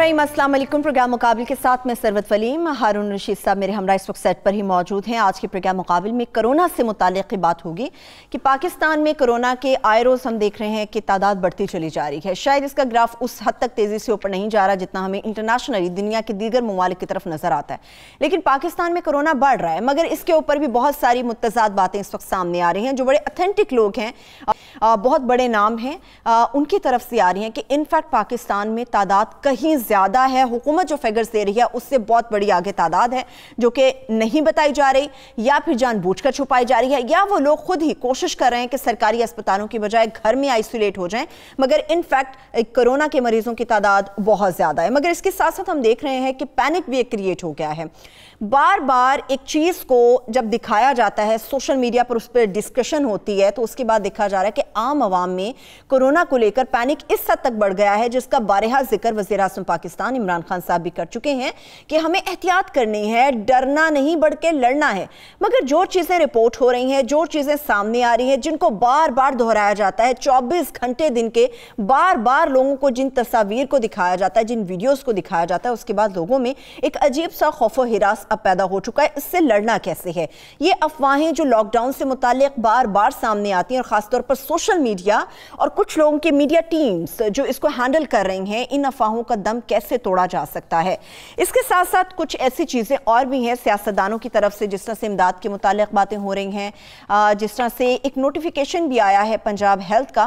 नाज़रीन अस्सलाम वालेकुम। प्रोग्राम मुकाबिल के साथ मैं सरवत वलीम। हारून रशीद साहब मेरे हमरा इस वक्त सेट पर ही मौजूद हैं। आज के प्रोग्राम मुकाबिल में कोरोना से मुताल्लिक़ की बात होगी कि पाकिस्तान में कोरोना के आए रोज़ हम देख रहे हैं कि तादाद बढ़ती चली जा रही है। शायद इसका ग्राफ उस हद तक तेज़ी से ऊपर नहीं जा रहा जितना हमें इंटरनेशनली दुनिया के दीगर ममालिक की तरफ नज़र आता है, लेकिन पाकिस्तान में कोरोना बढ़ रहा है। मगर इसके ऊपर भी बहुत सारी मुतज़ाद बातें इस वक्त सामने आ रही हैं। जो बड़े ऑथेंटिक लोग हैं, बहुत बड़े नाम हैं, उनकी तरफ से आ रही हैं कि इनफैक्ट पाकिस्तान में तादाद कहीं ज़्यादा है। हुकूमत जो फिगर्स दे रही है उससे बहुत बड़ी आगे तादाद है जो कि नहीं बताई जा रही, या फिर जानबूझकर छुपाई जा रही है, या वो लोग खुद ही कोशिश कर रहे हैं कि सरकारी अस्पतालों की बजाय घर में आइसोलेट हो जाएं। मगर इनफैक्ट कोरोना के मरीजों की तादाद बहुत ज़्यादा है। मगर इसके साथ साथ हम देख रहे हैं कि पैनिक भी एक क्रिएट हो गया है। बार बार एक चीज़ को जब दिखाया जाता है, सोशल मीडिया पर उस पर डिस्कशन होती है, तो उसके बाद देखा जा रहा है कि आम आवाम में कोरोना को लेकर पैनिक इस हद तक बढ़ गया है जिसका बारहा जिक्र वज़ीर आज़म पाकिस्तान इमरान खान साहब भी कर चुके हैं कि हमें एहतियात करनी है, डरना नहीं बढ़ के लड़ना है। मगर जो चीज़ें रिपोर्ट हो रही हैं, जो चीज़ें सामने आ रही हैं, जिनको बार बार दोहराया जाता है, 24 घंटे दिन के बार बार लोगों को जिन तस्वीर को दिखाया जाता है, जिन वीडियोज़ को दिखाया जाता है, उसके बाद लोगों में एक अजीब सा खौफ व हिरास अब पैदा हो चुका है। इससे लड़ना कैसे है? ये अफवाहें जो लॉकडाउन से मुताल्लिक बार बार सामने आती हैं और ख़ासतौर पर सोशल मीडिया और कुछ लोगों की मीडिया टीम्स जो इसको हैंडल कर रही हैं, इन अफवाहों का दम कैसे तोड़ा जा सकता है? इसके साथ साथ कुछ ऐसी चीज़ें और भी हैं सियासतदानों की तरफ से, जिस तरह से इमदाद के मुताल्लिक बातें हो रही हैं, जिस तरह से एक नोटिफिकेशन भी आया है पंजाब हेल्थ का,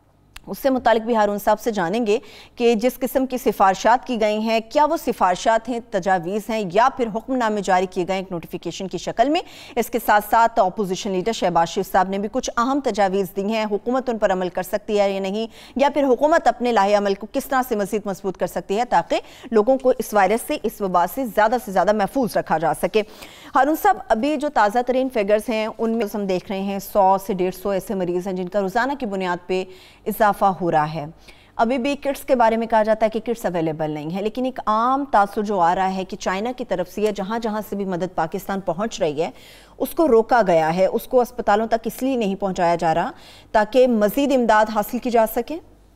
उससे मुतालिक भी हारून साहब से जानेंगे कि जिस किस्म की सिफारिशात की गई हैं, क्या वो सिफारिशात हैं, तजावीज़ हैं, या फिर हुक्मनामे जारी किए गए एक नोटिफिकेशन की शक्ल में। इसके साथ साथ अपोजिशन लीडर शहबाज शरीफ साहब ने भी कुछ अहम तजावीज़ दी हैं, हुकूमत उन पर अमल कर सकती है या नहीं, या फिर हुकूमत अपने लाहे अमल को किस तरह से मज़ीद मजबूत कर सकती है ताकि लोगों को इस वायरस से, इस वबा से ज़्यादा महफूज रखा जा सके। हारून साहब, अभी जो ताज़ा तरीन फिगर्स हैं उनमें हम देख रहे हैं 100 से 150 ऐसे मरीज़ हैं जिनका रोज़ाना की बुनियाद पर इजाफा हो रहा है। अभी भी किट्स के बारे में कहा जाता है कि किट्स अवेलेबल नहीं है, लेकिन एक आम तासुर जो आ रहा है कि चाइना की तरफ से या जहाँ जहाँ से भी मदद पाकिस्तान पहुँच रही है उसको रोका गया है, उसको अस्पतालों तक इसलिए नहीं पहुँचाया जा रहा ताकि मज़ीद इमदाद हासिल की जा सके।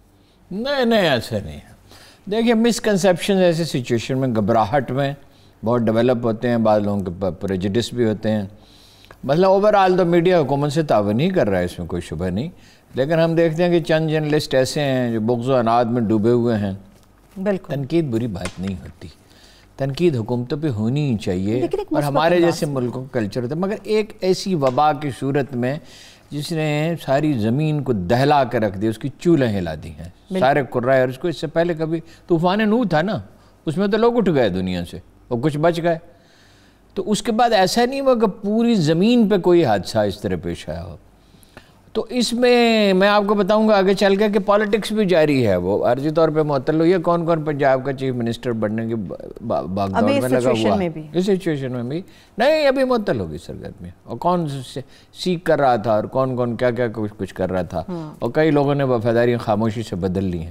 नहीं, ऐसा नहीं है। देखिए, मिसकंसेप्शन ऐसे सिचुएशन में, घबराहट में बहुत डेवलप होते हैं, बाद लोगों के प्रेजुडिस भी होते हैं। मतलब ओवरऑल तो मीडिया हुकूमत से तावन ही कर रहा है, इसमें कोई शुबह नहीं, लेकिन हम देखते हैं कि चंद जर्नलिस्ट ऐसे हैं जो बुग़्ज़ व अनाद में डूबे हुए हैं। बिल्कुल, तनकीद बुरी बात नहीं होती, तनकीद हुकूमतों पे होनी ही चाहिए, और हमारे जैसे मुल्कों का कल्चर होता है। मगर एक ऐसी वबा की सूरत में जिसने सारी ज़मीन को दहला कर रख दी, उसकी चूल्हें हिला दी हैं सारे कुर्राए। और उसको इससे पहले कभी तूफ़ान नूह था ना, उसमें तो लोग उठ गए दुनिया से और कुछ बच गए। तो उसके बाद ऐसा नहीं हुआ कि पूरी ज़मीन पे कोई हादसा इस तरह पेश आया हो। तो इसमें मैं आपको बताऊंगा आगे चल के कि पॉलिटिक्स भी जारी है, वो अर्जी तौर पे मुअत्तल हुई है। कौन कौन पंजाब का चीफ मिनिस्टर बनने की भागदौड़ में लगा हुआ, इस सिचुएशन में भी नहीं, अभी मुअत्तल होगी सरगर्मी, और कौन सीख कर रहा था और कौन कौन क्या क्या कुछ कर रहा था, और कई लोगों ने वफादारी खामोशी से बदल ली हैं।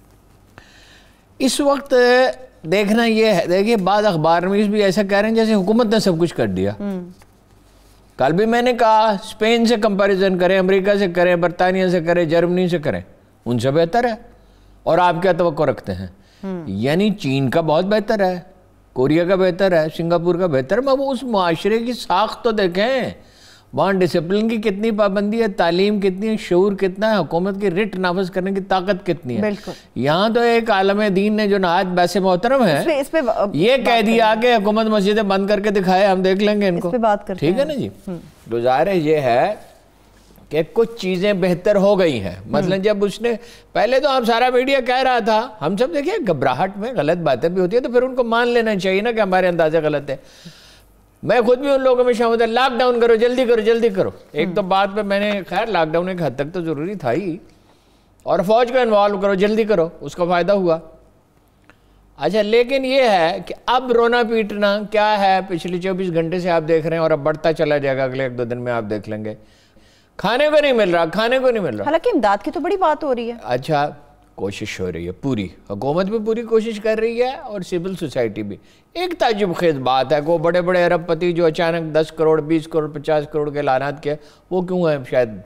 इस वक्त देखना ये है, देखिए बाद अखबार में भी ऐसा कह रहे हैं जैसे हुकूमत ने सब कुछ कर दिया। कल भी मैंने कहा स्पेन से कंपैरिजन करें, अमेरिका से करें, बरतानिया से करें, जर्मनी से करें, उनसे बेहतर है। और आप क्या तवक्को रखते हैं? यानी चीन का बहुत बेहतर है, कोरिया का बेहतर है, सिंगापुर का बेहतर है। वो उस मुआशरे की साख तो देखें, वहाँ डिसिप्लिन की कितनी पाबंदी है, तालीम कितनी है, शऊर कितना है, हुकूमत की रिट नाफज करने की ताकत कितनी है। यहाँ तो एक आलम दीन ने जो नहायत वैसे मोहतरम है इस पे ये कह दिया कि हुकूमत मस्जिदें बंद करके दिखाए, हम देख लेंगे इनको, ठीक है ना जी। गुजारे ये है कि कुछ चीज़ें बेहतर हो गई हैं। मतलब जब उसने पहले तो हम सारा मीडिया कह रहा था, हम सब देखिए घबराहट में गलत बातें भी होती है तो फिर उनको मान लेना चाहिए ना कि हमारे अंदाजे गलत है। मैं खुद भी उन लोगों में शामिल था, लॉकडाउन करो, जल्दी करो जल्दी करो। एक तो बात पे मैंने, खैर लॉकडाउन एक हद तक तो ज़रूरी था ही, और फौज को इन्वॉल्व करो, जल्दी करो, उसका फ़ायदा हुआ। अच्छा, लेकिन ये है कि अब रोना पीटना क्या है, पिछले 24 घंटे से आप देख रहे हैं और अब बढ़ता चला जाएगा, अगले 1-2 दिन में आप देख लेंगे। खाने को नहीं मिल रहा, खाने को नहीं मिल रहा। हालांकि इमदाद की तो बड़ी बात हो रही है। अच्छा, कोशिश हो रही है, पूरी हुकूमत भी पूरी कोशिश कर रही है और सिविल सोसाइटी भी। एक ताज्जुब खेज बात है कि वो बड़े बड़े अरबपति जो अचानक 10 करोड़, 20 करोड़, 50 करोड़ के ऐलानात किए, वो क्यों है शायद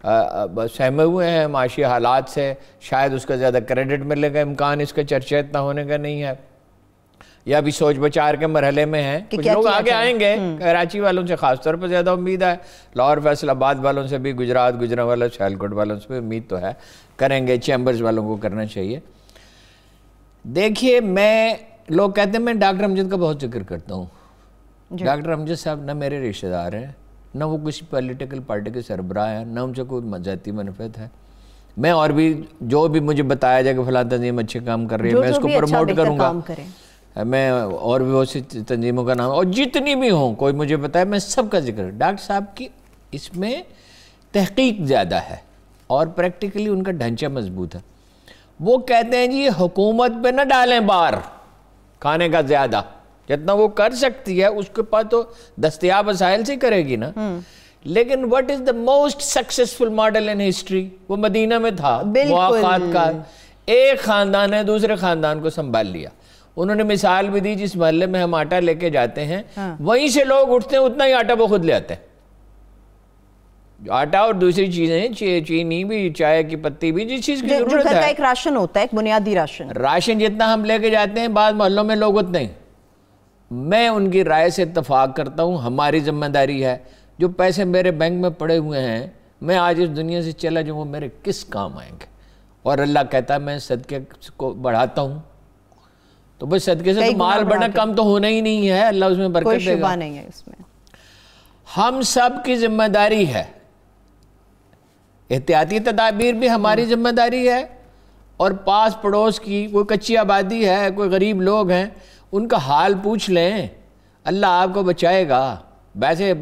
سہمے ہوئے ہیں معاشی حالات سے، شاید اس کا زیادہ کریڈٹ ملے گا، امکان اس کا چرچہ اتنا ہونے کا نہیں ہے، یا بھی سوچ بچار کے مرحلے میں ہیں. کچھ لوگ آگے آئیں گے، کراچی والوں سے خاص طور پر زیادہ امید ہے، لاہور فیصل آباد والوں سے بھی، گجرات گجرانوالہ سیالکوٹ والوں سے بھی امید تو ہے، کریں گے، چیمبرز والوں کو کرنا چاہیے. دیکھیے لوگ کہتے ہیں میں ڈاکٹر امجد کا بہت ذکر کرتا ہوں. ڈاکٹر امجد صاحب نہ میرے رشتہ دار ہیں، نہ وہ کسی پولیٹیکل پارٹی کے سربراہ ہیں، نہ ان سے کوئی ذاتی منفعت ہے. میں اور بھی جو بھی مجھے بتایا جائے کہ فلاں تنظیم اچھے کام کر رہی ہے، میں اس کو پروموٹ کروں گا. میں اور بھی بہت سی تنظیموں کا نام، اور جتنی بھی ہوں کوئی مجھے بتائے، میں سب کا ذکر. ڈاکٹر صاحب کی اس میں تحقیق زیادہ ہے اور پریکٹیکلی ان کا ڈھانچہ مضبوط ہے. وہ کہتے ہیں جی حکومت پہ نہ ڈالیں بار کھانے کا زیادہ، جتنا وہ کر سکتی ہے اس کے پاس تو دستیاب وسائل سے کرے گی نا. لیکن what is the most successful model in history؟ وہ مدینہ میں تھا، مواقعات کا ایک خاندان نے دوسرے خاندان کو سنبھال لیا. انہوں نے مثال بھی دی، جس محلے میں ہم آٹا لے کے جاتے ہیں وہیں سے لوگ اٹھتے ہیں، اتنا ہی آٹا وہ خود لے آتے ہیں. آٹا اور دوسری چیزیں، چینی بھی، چائے کی پتی بھی، جس چیز کی ضرورت ہے. ایک راشن ہوتا ہے، ایک بنیادی راشن جتنا ہم لے کے جاتے ہیں، بعض محلوں میں لوگ اتنے ہی. میں ان کی رائے سے اتفاق کرتا ہوں. ہماری ذمہ داری ہے، جو پیسے میرے بینک میں پڑے ہوئے ہیں، میں آج اس دنیا سے چلا جاؤں، وہ میرے کس کام آئیں گے؟ اور اللہ کہتا ہے میں صدقے کو بڑھاتا ہوں. تو بس صدقے سے تو مال بڑھنا کم تو ہونا ہی نہیں ہے، اللہ اس میں برکت دے گا. کوئی شبہ نہیں ہے اس میں. ہم سب کی ذمہ داری ہے، احتیاطی تدابیر بھی ہماری ذمہ داری ہے، اور پاس پڑوس کی کوئی کچی آبادی ہے، کوئی غریب لوگ ہیں، ان کا حال پوچھ لیں، اللہ آپ کو بچائے گا. ویسے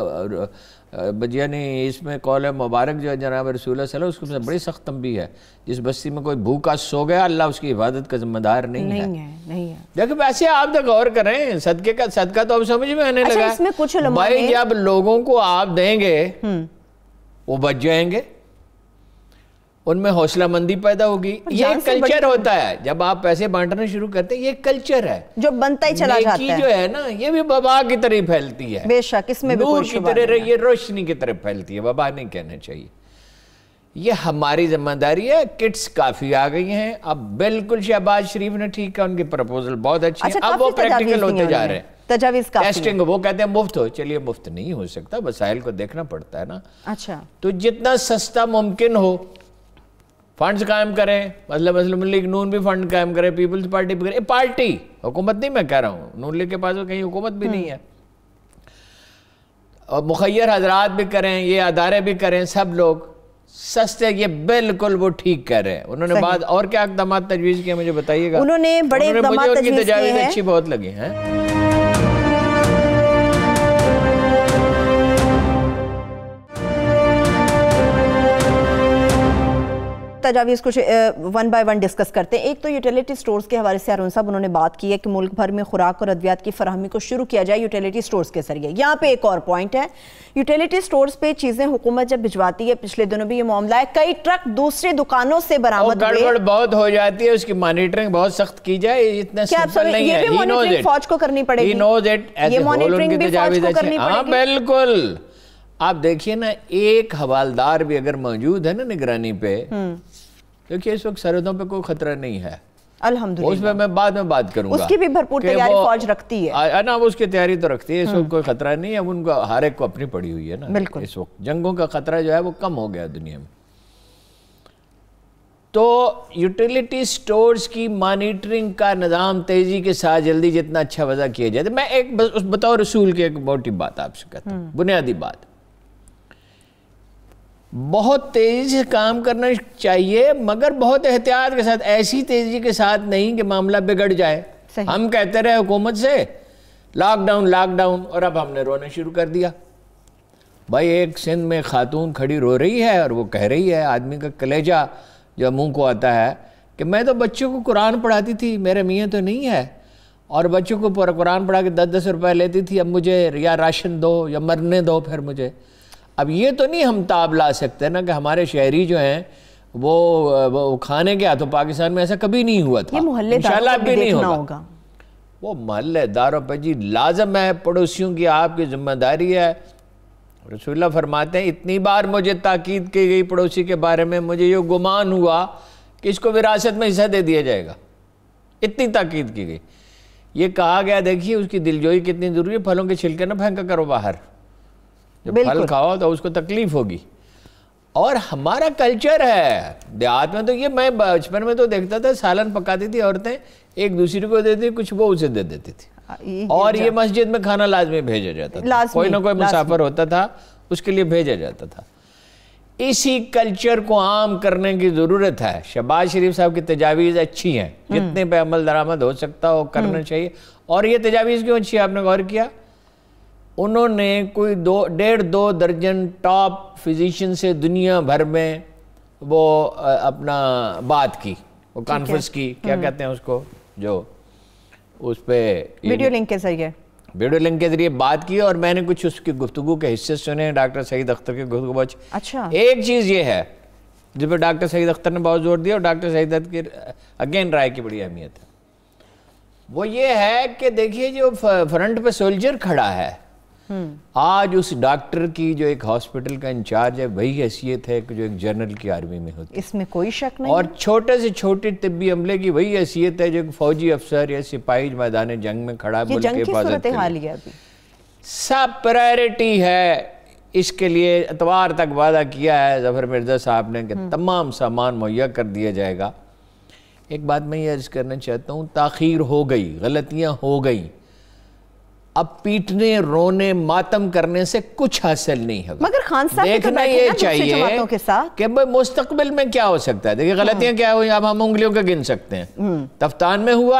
یعنی اس میں قول مبارک جو ہے جناب رسول اللہ صلی اللہ علیہ وسلم، اس کو بڑی سخت تنبیہ ہے. جس بستی میں کوئی بھوکا سو گیا، اللہ اس کی عبادت کا ذمہ دار نہیں ہے. دیکھیں ویسے آپ تو غور کریں، صدقے کا صدقہ تو اب سمجھ میں آنے لگا ہے. بھائی جب لوگوں کو آپ دیں گے وہ بچ جائیں گے، ان میں حوصلہ مندی پیدا ہوگی. یہ کلچر ہوتا ہے، جب آپ پیسے بانٹنا شروع کرتے ہیں، یہ کلچر ہے جو بنتا ہی چلا جاتا ہے. نیکی جو ہے نا، یہ بھی وبا کی طرح پھیلتی ہے. بے شک، اس میں بھی نور کی طرح، یہ روشنی کی طرح پھیلتی ہے، وبا نہیں کہنا چاہیے. یہ ہماری ذمہ داری ہے. کٹس کافی آ گئی ہیں اب. بالکل شہباز شریف نے ٹھیک کہا، ان کی پروپوزل بہت اچھی ہے. اب وہ پریکٹیکل ہوتے جا رہے ہیں. تجاویز کافی ٹیسٹنگ وہ کہتے ہیں مفت ہو. چلیے مفت نہیں ہو سکتا، وسائل کو دیکھنا پڑتا ہے نا. اچھا، تو جتنا سستا ممکن ہو فنڈز قائم کریں. مثلا لیگ نون بھی فنڈ قائم کرے، پیپلز پارٹی بھی کرے. پارٹی، حکومت نہیں میں کہہ رہا ہوں، نون لیگ کے پاس کہیں حکومت بھی نہیں ہے. اور مخیر حضرات بھی کریں، یہ ادارے بھی کریں، سب لوگ سستے. یہ بالکل وہ ٹھیک کہہ رہے ہیں. انہوں نے بعد اور کیا اقدامات تجویز کیے مجھے بتائیے گا. انہوں نے بڑے اقدامات تجویز کیے ہیں. تجاویز اچھی بہت لگی ہیں. تجاویز کچھ ون بائی ون ڈسکس کرتے ہیں. ایک تو یوٹیلیٹی سٹورز کے حوالے سے ہارون صاحب انہوں نے بات کی ہے کہ ملک بھر میں خوراک اور ادویات کی فراہمی کو شروع کیا جائے یوٹیلیٹی سٹورز کے ذریعے. یہاں پہ ایک اور پوائنٹ ہے، یوٹیلیٹی سٹورز پہ چیزیں حکومت جب بھجواتی ہے، پچھلے دنوں بھی یہ معاملہ ہے، کئی ٹرک دوسری دکانوں سے برآمد ہوئے. گڑبڑ بہت ہو جاتی ہے، اس کی مانیٹرنگ بہت سخت کی جائے. اتنا سمپل نہیں ہے. یہ بھی مانیٹرنگ فوج کو کرنی پڑے گی. یہ مانیٹرنگ بھی فوج کو کرنی پڑے گی. بالکل. آپ دیکھیے نا، ایک حوالدار بھی اگر موجود ہے نا نگرانی پہ، دیکھیے اس وقت سرحدوں پہ کوئی خطرہ نہیں ہے الحمدللہ. اس میں بعد میں بات کروں گا. اس کی بھی بھرپور تیاری فوج رکھتی ہے نا، وہ اس کی تیاری تو رکھتی ہے. اس وقت کوئی خطرہ نہیں ہے. ان کو ہر ایک کو اپنی پڑی ہوئی ہے نا. بالکل. اس وقت جنگوں کا خطرہ جو ہے وہ کم ہو گیا دنیا میں. تو یوٹیلیٹی سٹورز کی مانیٹرنگ کا نظام تیزی کے ساتھ جلدی جتنا اچھا وضع کیا جائے. میں ایک بطور رسول کی ایک موٹی بات آپ سے کہتا ہوں، بنیادی بات. بہت تیزی سے کام کرنا چاہیے، مگر بہت احتیاط کے ساتھ. ایسی تیزی کے ساتھ نہیں کہ معاملہ بگڑ جائے. ہم کہتے رہے حکومت سے لاک ڈاؤن، اور اب ہم نے رونا شروع کر دیا. بھائی ایک سندھ میں خاتون کھڑی رو رہی ہے اور وہ کہہ رہی ہے، آدمی کا کلیجہ جو منہ کو آتا ہے، کہ میں تو بچوں کو قرآن پڑھاتی تھی، میرے میاں تو نہیں ہے، اور بچوں کو قرآن پڑھا کے 10 روپے لیتی تھی. اب مجھے یا راشن دو یا مرنے دو پھر مجھے. اب یہ تو نہیں ہم تاب لا سکتے نا کہ ہمارے شہری جو ہیں وہ کھانے کے ہاتھوں. پاکستان میں ایسا کبھی نہیں ہوا تھا، انشاءاللہ اب بھی نہیں ہوگا. وہ محلے داروں پہ جی لازم ہے، پڑوسیوں کی آپ کی ذمہ داری ہے. رسول اللہ فرماتے ہیں اتنی بار مجھے تاکید کی گئی پڑوسی کے بارے میں، مجھے یہ گمان ہوا کہ اس کو وراثت میں حصہ دے دیا جائے گا، اتنی تاکید کی گئی۔ یہ کہا گیا دیکھیے اس کی دلجوئی کتنی ضروری ہے، پھلوں کے چھلکے نہ پھینکا کرو باہر، جب پھل کھاؤ تو اس کو تکلیف ہوگی۔ اور ہمارا کلچر ہے دیہات میں، تو یہ میں بچپن میں تو دیکھتا تھا سالن پکاتی تھی عورتیں، ایک دوسری کو دیتی کچھ وہ اسے دے دیتی تھی، اور یہ مسجد میں کھانا لازمی بھیجا جاتا تھا، کوئی نہ کوئی مسافر ہوتا تھا اس کے لیے بھیجا جاتا تھا۔ اسی کلچر کو عام کرنے کی ضرورت ہے۔ شہباز شریف صاحب کی تجاویز اچھی ہیں، جتنے پہ عمل درآمد ہو سکتا ہو کرنا چاہیے۔ اور یہ تجاویز کیوں اچھی ہے آپ نے غور کیا؟ انہوں نے کوئی 1.5-2 درجن ٹاپ فزیشین سے دنیا بھر میں وہ اپنا بات کی، وہ کانفرنس کی، کیا کہتے ہیں اس کو، جو اس پہ ویڈیو لنک کے ذریعے بات کی، اور میں نے کچھ اس کی گفتگو کے حصے سنے، ڈاکٹر سعید اختر کے گفتگو بچ۔ اچھا، ایک چیز یہ ہے جس پہ ڈاکٹر سعید اختر نے بہت زور دیا، اور ڈاکٹر سعید اختر کی اگین رائے کی بڑی اہمیت ہے، وہ یہ ہے کہ دیکھیے جو فرنٹ پہ سولجر کھڑا ہے، آج اس ڈاکٹر کی جو ایک ہاسپٹل کا انچارج ہے وہی حیثیت ہے جو ایک جنرل کی آرمی میں ہوتی ہے، اس میں کوئی شک نہیں، اور چھوٹے سے چھوٹی طبی عملے کی وہی حیثیت ہے جو ایک فوجی افسر یا سپاہی میدان جنگ میں کھڑا ہے، ملک کی حفاظت کے لیے۔ سب پرائرٹی ہے، اس کے لیے اتوار تک وعدہ کیا ہے ظفر مرزا صاحب نے کہ تمام سامان مہیا کر دیا جائے گا۔ ایک بات میں یہ عرض کرنا چاہتا ہوں، تاخیر ہو گئی، غلطیاں ہو گئی، اب پیٹنے رونے ماتم کرنے سے کچھ حاصل نہیں ہوگا، مگر خان صاحب دیکھنا یہ چاہیے کہ مستقبل میں کیا ہو سکتا ہے۔ دیکھیں غلطیاں کیا ہوئی، اب ہم انگلیوں کا گن سکتے ہیں۔ تفتان میں ہوا،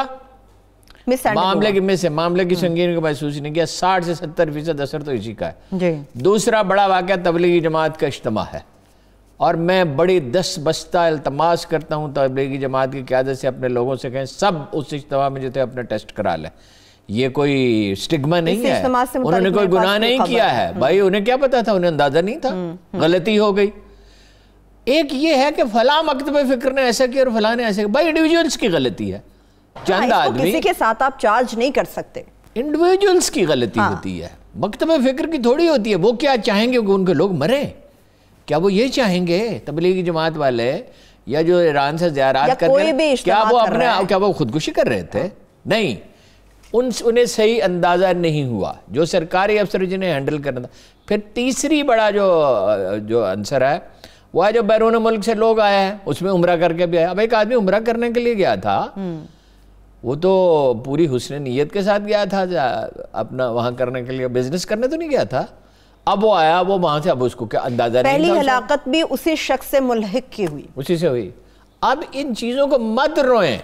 معاملے کی سنگینی کو محسوس نہیں کیا، 60 سے 70% اثر تو اسی کا ہے۔ دوسرا بڑا واقعہ تبلیغی جماعت کا اجتماع ہے، اور میں بڑی دست بستہ التماس کرتا ہوں تبلیغی جماعت کی قیادت سے، اپنے لوگوں سے کہیں سب اس اجتماع میں جو تھے اپنا ٹیسٹ کرا لیں۔ یہ کوئی سٹگما نہیں ہے، انہوں نے کوئی گناہ نہیں کیا ہے، بھائی انہیں کیا پتا تھا، انہیں اندازہ نہیں تھا، غلطی ہو گئی۔ ایک یہ ہے کہ فلاں مکتب فکر نے ایسا کیا اور فلاں نے ایسا کیا، بھائی انڈیویجولز کی غلطی ہے، چند آدمی، کسی کے ساتھ آپ چارج نہیں کر سکتے، انڈیویجولز کی غلطی ہوتی ہے، مکتب فکر کی تھوڑی ہوتی ہے۔ وہ کیا چاہیں گے کہ ان کے لوگ مریں؟ کیا وہ یہ چاہیں گے تبلیغی جماعت والے یا جو ایران سے زیارات کر رہے ہیں، کیا وہ خودکشی کر رہے تھے؟ نہیں، انہیں صحیح اندازہ نہیں ہوا، جو سرکاری افسر جنہیں ہینڈل کرنا تھا۔ پھر تیسری بڑا جو عنصر ہے وہ ہے جو بیرون ملک سے لوگ آئے ہیں، اس میں عمرہ کر کے بھی آیا۔ اب ایک آدمی عمرہ کرنے کے لیے گیا تھا، وہ تو پوری حسن نیت کے ساتھ گیا تھا اپنا وہاں کرنے کے لیے، بزنس کرنے تو نہیں گیا تھا۔ اب وہ آیا، وہ وہاں سے اب اس کو کیا اندازہ نہیں تھا۔ پہلی ہلاکت بھی اسی شخص سے ملحق کی ہوئی، اسی سے ہوئی۔ اب ان چیزوں کو مت روئیں،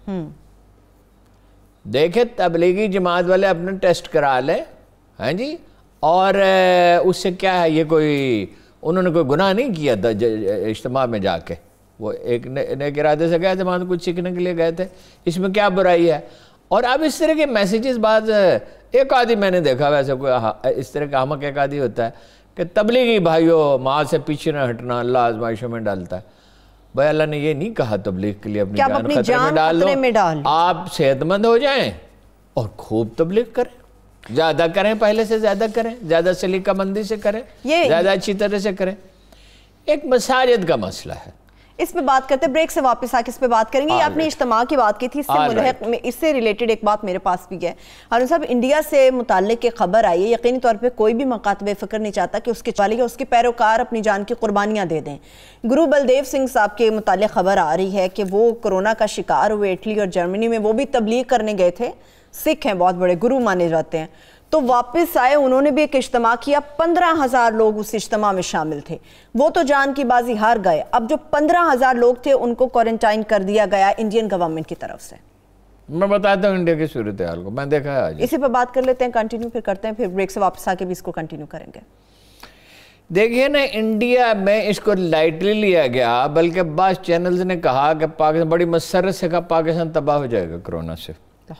دیکھیں تبلیغی جماعت والے اپنا ٹیسٹ کرا لیں، ہاں جی، اور اس سے کیا ہے، یہ کوئی انہوں نے کوئی گناہ نہیں کیا تھا اجتماع میں جا کے، وہ ایک نیک ارادے سے گئے تھے، وہاں کچھ سیکھنے کے لیے گئے تھے، اس میں کیا برائی ہے؟ اور اب اس طرح کے میسیجز بعض ایک آدھی میں نے دیکھا ویسے کوئی اس طرح کا احمق ایک آدھی ہوتا ہے کہ تبلیغی بھائیوں ماں سے پیچھے نہ ہٹنا، اللہ آزمائشوں میں ڈالتا ہے۔ بھائی اللہ نے یہ نہیں کہا تبلیغ کے لیے اپنی جان خطرے میں ڈال لو، آپ صحت مند ہو جائیں اور خوب تبلیغ کریں، زیادہ کریں، پہلے سے زیادہ کریں، زیادہ سلیقہ مندی سے کریں، زیادہ اچھی طرح سے کریں۔ ایک مساجد کا مسئلہ ہے، اس پہ بات کرتے، بریک سے واپس آ کے اس پہ بات کریں گے۔ آپ نے اجتماع کی بات کی تھی، اس سے ملحق اس سے ریلیٹڈ ایک بات میرے پاس بھی ہے۔ ہارون صاحب، انڈیا سے متعلق ایک خبر آئی ہے، یقینی طور پہ کوئی بھی مکاتب فکر نہیں چاہتا کہ اس کے چالے یا اس کے پیروکار اپنی جان کی قربانیاں دے دیں۔ گرو بلدیو سنگھ صاحب کے متعلق خبر آ رہی ہے کہ وہ کورونا کا شکار ہوئے اٹلی اور جرمنی میں، وہ بھی تبلیغ کرنے گئے تھے، سکھ ہیں، بہت بڑے گرو مانے جاتے ہیں، تو واپس آئے، انہوں نے بھی ایک اجتماع کیا، 15,000 لوگ اس اجتماع میں شامل تھے، وہ تو جان کی بازی ہار گئے۔ اب جو 15,000 لوگ تھے ان کو کوارنٹائن کر دیا گیا انڈین گورنمنٹ کی طرف سے۔ میں بتاتا ہوں انڈیا کی صورتحال کو، میں دیکھا ہے آج، اسی پہ بات کر لیتے ہیں، کنٹینیو پھر کرتے ہیں، پھر بریک سے واپس آ کے بھی اس کو کنٹینیو کریں گے۔ دیکھیے نا، انڈیا میں اس کو لائٹلی لیا گیا، بلکہ بعض چینلز نے کہا کہ پاکستان بڑی مسرت سے کہا پاکستان تباہ ہو جائے گا کرونا سے۔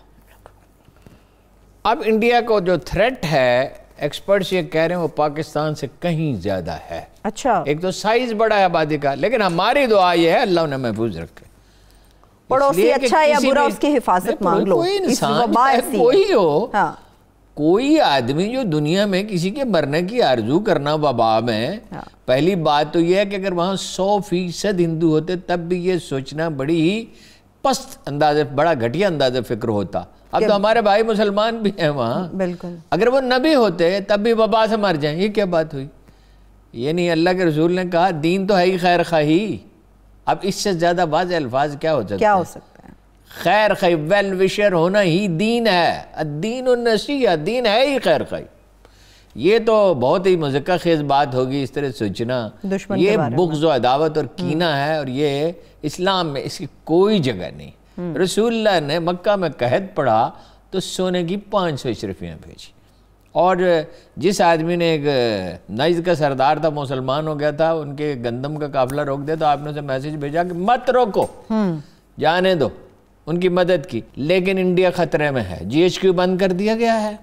اب انڈیا کو جو تھریٹ ہے، ایکسپرٹس یہ کہہ رہے ہیں وہ پاکستان سے کہیں زیادہ ہے۔ اچھا، ایک تو سائز بڑا ہے آبادی کا، لیکن ہماری دعا یہ ہے اللہ انہیں محفوظ رکھے۔ پڑوسی اچھا یا برا اس کی حفاظت مانگ لو، کوئی انسان کوئی ہو، کوئی آدمی جو دنیا میں کسی کے مرنے کی آرزو کرنا وبا میں، پہلی بات تو یہ ہے کہ اگر وہاں 100% ہندو ہوتے تب بھی یہ سوچنا بڑی ہی پست انداز، بڑا گھٹیا انداز فکر ہوتا. اب تو ہمارے بھائی مسلمان بھی ہیں وہاں، بالکل اگر وہ نبی ہوتے تب بھی وبا سے مر جائیں. یہ کیا بات ہوئی؟ یہ نہیں، اللہ کے رسول نے کہا دین تو ہے ہی خیر خواہی. اب اس سے زیادہ واضح الفاظ کیا ہو سکتے ہیں؟ کیا ہو سکتا ہے؟ خیر خواہی، ویل وشر ہونا ہی دین ہے. الدین النصیحہ، دین ہے ہی خیر خواہی. یہ تو بہت ہی مذکر خیز بات ہوگی اس طرح سوچنا. یہ بغض و عداوت اور کینہ ہے، اور یہ اسلام میں اس کی کوئی جگہ نہیں. رسول اللہ نے مکہ میں قحط پڑھا تو سونے کی 500 اشرفیاں بھیجی، اور جس آدمی نے ایک نجد کا سردار تھا، مسلمان ہو گیا تھا، ان کے گندم کا قافلہ روک دیا تو آپ نے اسے میسیج بھیجا کہ مت روکو، جانے دو، ان کی مدد کی. لیکن انڈیا خطرے میں ہے، GHQ بند کر دیا گیا ہے،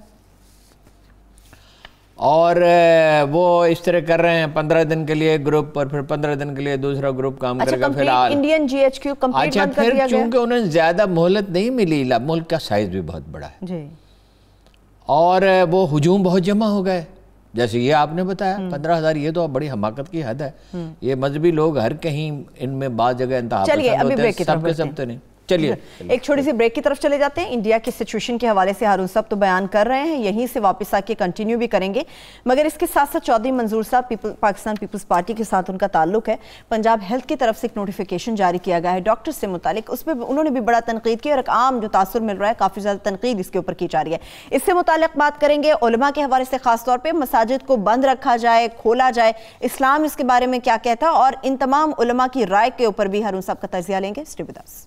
اور وہ اس طرح کر رہے ہیں 15 دن کے لیے گروپ، اور پھر 15 دن کے لیے دوسرا گروپ کام کرے گا. فی الحال انڈین GHQ کمپلیٹ بند کر دیا گیا. چونکہ انہیں زیادہ مہلت نہیں ملی، ملک کا سائز بھی بہت بڑا ہے جی، اور وہ ہجوم بہت جمع ہو گئے. جیسے یہ آپ نے بتایا 15,000، یہ تو بڑی حماقت کی حد ہے. یہ مذہبی لوگ ہر کہیں ان میں بعض جگہ انتہا پسند ہوتے ہیں، سب کے سب تو نہیں. چلیے ایک چھوٹی سی بریک کی طرف چلے جاتے ہیں. انڈیا کی سچویشن کے حوالے سے ہارون صاحب تو بیان کر رہے ہیں، یہیں سے واپس آ کے کنٹینیو بھی کریں گے، مگر اس کے ساتھ ساتھ چودھری منظور صاحب پاکستان پیپلز پارٹی کے ساتھ ان کا تعلق ہے. پنجاب ہیلتھ کی طرف سے ایک نوٹیفیکیشن جاری کیا گیا ہے ڈاکٹر سے متعلق، اس پہ انہوں نے بھی بڑا تنقید کی، اور ایک عام جو تاثر مل رہا ہے کافی زیادہ تنقید اس کے اوپر کی جا رہی ہے. اس سے متعلق بات کریں گے. علماء کے حوالے سے خاص طور پہ مساجد کو بند رکھا جائے، کھولا جائے، اسلام اس کے بارے میں کیا کہتا ہے، اور ان تمام علماء کی رائے کے اوپر بھی ہارون صاحب کا تجزیہ لیں گے. Stay with us.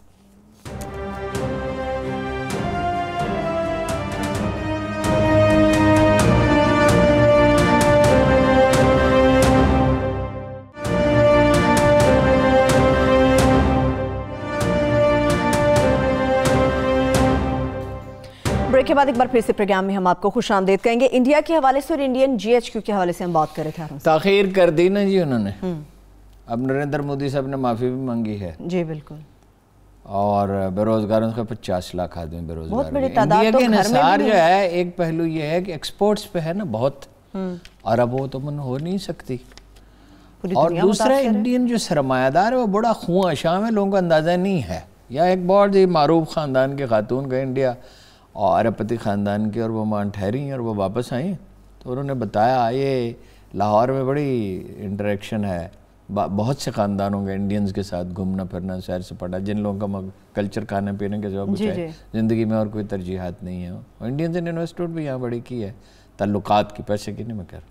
بریک کے بعد ایک بار پھر سے پروگرام میں ہم آپ کو خوش آمدید کہیں گے. انڈیا کے حوالے سے اور انڈین GHQ کے حوالے سے ہم بات کر رہے تھے. تاخیر کر دی نا جی انہوں نے. اب نریندر مودی صاحب نے معافی بھی مانگی ہے. جی بالکل. اور بے روزگاروں کا 50 لاکھ آدمی بے روزگار. بہت بڑی تعداد. انڈیا کے انحصار جو ہے، ایک پہلو یہ ہے کہ ایکسپورٹس پہ ہے نا بہت، اور اب وہ تو من ہو نہیں سکتی. اور دوسرا انڈین جو سرمایہ دار ہے وہ بڑا خواہ شام ہے، لوگوں کو اندازہ نہیں ہے. یا ایک بہت ہی معروف خاندان کے خاتون گئے انڈیا، اور اربپتی خاندان کی، اور وہ مان ٹھہری اور وہ واپس آئیں تو انہوں نے بتایا یہ لاہور میں بڑی انٹریکشن ہے بہت سے خاندانوں کے انڈینز کے ساتھ، گھومنا پھرنا، سیر سپاٹا، جن لوگوں کا کلچر کھانے پینے کے سوا کچھ ہے زندگی میں اور کوئی ترجیحات نہیں ہیں. اور انڈینز نے انویسٹمنٹ بھی یہاں بڑی کی ہے، تعلقات کی، پیسے کی نہیں میں کہہ رہا.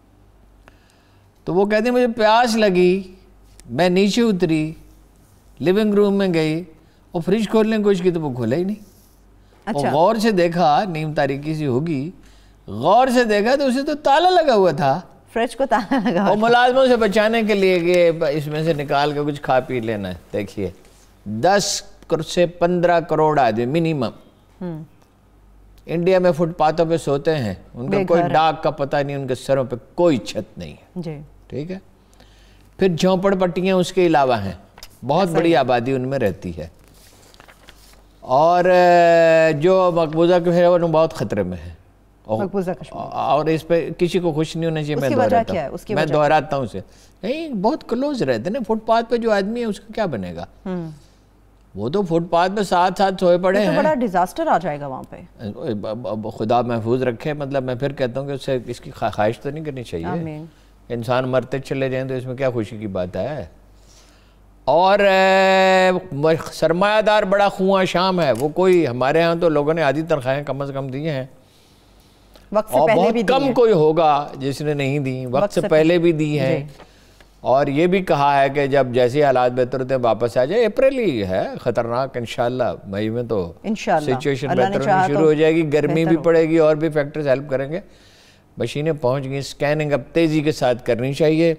تو وہ کہتے ہیں مجھے پیاس لگی، میں نیچے اتری، لیونگ روم میں گئی، اور فریج کھولنے کی کوشش کی تو وہ کھولا ہی نہیں. غور سے دیکھا، نیم تاریکی سی ہوگی، غور سے دیکھا تو اسے تو تالا لگا ہوا تھا، فریج کو تالا لگا ہوا. اور ملازموں سے بچانے کے لیے کہ اس میں سے نکال کے کچھ کھا پی لینا ہے. دیکھیے 10 سے 15 کروڑ آدمی منیمم انڈیا میں فٹ پاتھوں پہ سوتے ہیں، ان کا کوئی ڈاک کا پتہ نہیں، ان کے سروں پہ کوئی چھت نہیں ہے. ٹھیک ہے. پھر جھونپڑ پٹیاں اس کے علاوہ ہیں، بہت بڑی آبادی ان میں رہتی ہے، اور جو مقبوضہ کشمیر ہے وہ بہت خطرے میں ہے. اور اس پہ کسی کو خوش نہیں ہونا چاہیے. میں دہراتا ہوں اسے، نہیں بہت کلوز رہتے ہیں. فٹ پاتھ پہ جو آدمی ہے اس کا کیا بنے گا؟ وہ تو فٹ پاتھ پہ ساتھ سوئے پڑے ہیں. بڑا ڈیزاسٹر آ جائے گا وہاں پہ. خدا محفوظ رکھے. مطلب میں پھر کہتا ہوں کہ اسے اس کی خواہش تو نہیں کرنی چاہیے. انسان مرتے چلے جائیں تو اس میں کیا خوشی کی بات ہے. اور سرمایہ دار بڑا خواہ شام ہے. وہ کوئی ہمارے ہاں تو لوگوں نے آدھی تنخواہیں کم از کم دی ہیں، اور بہت کم کوئی ہوگا جس نے نہیں دی، وقت سے پہلے بھی دی ہیں. اور یہ بھی کہا ہے کہ جب جیسے حالات بہتر ہوتے ہیں واپس آ جائے. اپریل ہی ہے خطرناک، انشاءاللہ مئی میں تو سچویشن بہتر ہونی شروع ہو جائے گی، گرمی بھی پڑے گی، اور بھی فیکٹرز ہیلپ کریں گے. مشینیں پہنچ گئی، سکیننگ اب تیزی کے ساتھ کرنی چاہیے.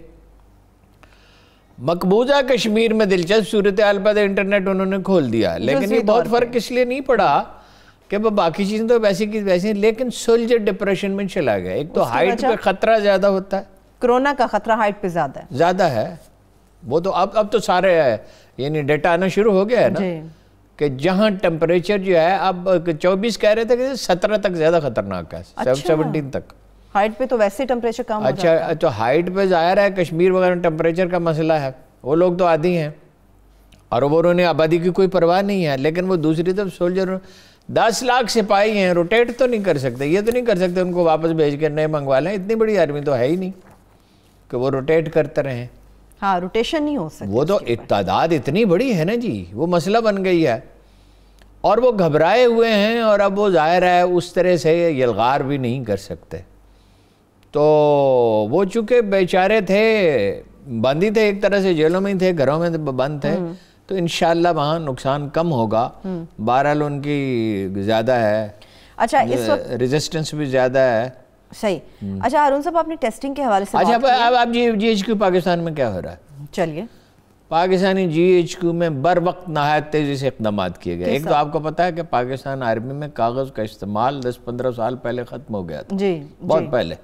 مقبوضہ کشمیر میں دلچسپ صورتحال پر انٹرنیٹ انہوں نے کھول دیا، لیکن یہ بہت فرق اس لیے نہیں پڑا کہ وہ باقی چیزیں تو ویسی کی ویسی ہیں، لیکن سولجر ڈپریشن میں چلا گیا. ایک تو ہائٹ پہ خطرہ زیادہ ہوتا ہے، کرونا کا خطرہ ہائٹ پہ زیادہ ہے. وہ تو اب تو سارے یعنی ڈیٹا آنا شروع ہو گیا ہے نا. کہ جہاں ٹیمپریچر جو ہے اب 24 کہہ رہے تھے کہ 17 تک زیادہ خطرناک ہے، 17 تک. ہائٹ پہ تو ویسے ٹیمپریچر کم ہو جاتا ہے. اچھا تو ہائٹ پہ ظاہر ہے کشمیر وغیرہ ٹیمپریچر کا مسئلہ ہے، وہ لوگ تو عادی ہیں اور وہ انہیں آبادی کی کوئی پرواہ نہیں ہے. لیکن وہ دوسری طرف سولجر 10 لاکھ سپاہی ہیں، روٹیٹ تو نہیں کر سکتے، یہ تو نہیں کر سکتے ان کو واپس بھیج کے نئے منگوا لیں. اتنی بڑی آرمی تو ہے ہی نہیں کہ وہ روٹیٹ کرتے رہیں. ہاں روٹیشن نہیں ہو سکتی. وہ تو تعداد اتنی بڑی ہے نا جی، وہ مسئلہ بن گئی ہے اور وہ گھبرائے ہوئے ہیں. اور اب وہ ظاہر ہے اس طرح سے یلغار بھی نہیں کر سکتے. تو وہ چونکہ بیچارے تھے، بندی تھے ایک طرح سے، جیلوں میں ہی تھے، گھروں میں بند تھے، تو انشاءاللہ وہاں نقصان کم ہوگا. بہرحال ان کی زیادہ ہے، اچھا اس وقت ریزسٹنس بھی زیادہ ہے. صحیح. اچھا ہارون صاحب آپ نے ٹیسٹنگ کے حوالے سے اچھا اب جی ایچ کیو پاکستان میں کیا ہو رہا ہے؟ چلیے. پاکستانی جی ایچ کیو میں بر وقت نہایت تیزی سے اقدامات کیے گئے. ایک تو آپ کو پتہ ہے کہ پاکستان آرمی میں کاغذ کا استعمال 10-15 سال پہلے ختم ہو گیا تھا. جی بہت پہلے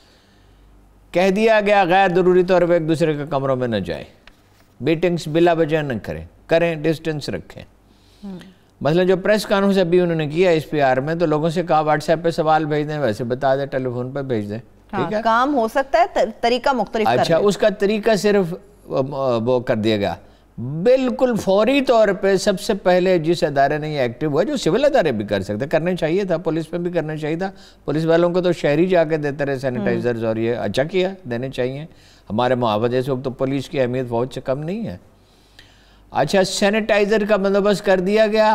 کہہ دیا گیا غیر ضروری طور پہ ایک دوسرے کے کمروں میں نہ جائیں، میٹنگز بلا وجہ نہ کریں، ڈسٹنس رکھیں. مثلا جو پریس کانفرنس ابھی انہوں نے کیا اس پی آر میں، تو لوگوں سے کہا واٹس ایپ پہ سوال بھیج دیں، ویسے بتا دیں، ٹیلی فون پہ بھیج دیں. ٹھیک ہے، کام ہو سکتا ہے، طریقہ مختلف. اچھا اس کا طریقہ صرف وہ کر دیا گیا بالکل فوری طور پہ. سب سے پہلے جس ادارے نے یہ ایکٹیو ہوا، جو سول ادارے بھی کر سکتے، کرنے چاہیے تھا، پولیس پہ بھی کرنا چاہیے تھا. پولیس والوں کو تو شہری جا کے دیتے رہے سینیٹائزرز، اور یہ اچھا کیا، دینے چاہیے. ہمارے معاوضے سے وقت تو پولیس کی اہمیت فوج سے کم نہیں ہے. اچھا سینیٹائزر کا بندوبست کر دیا گیا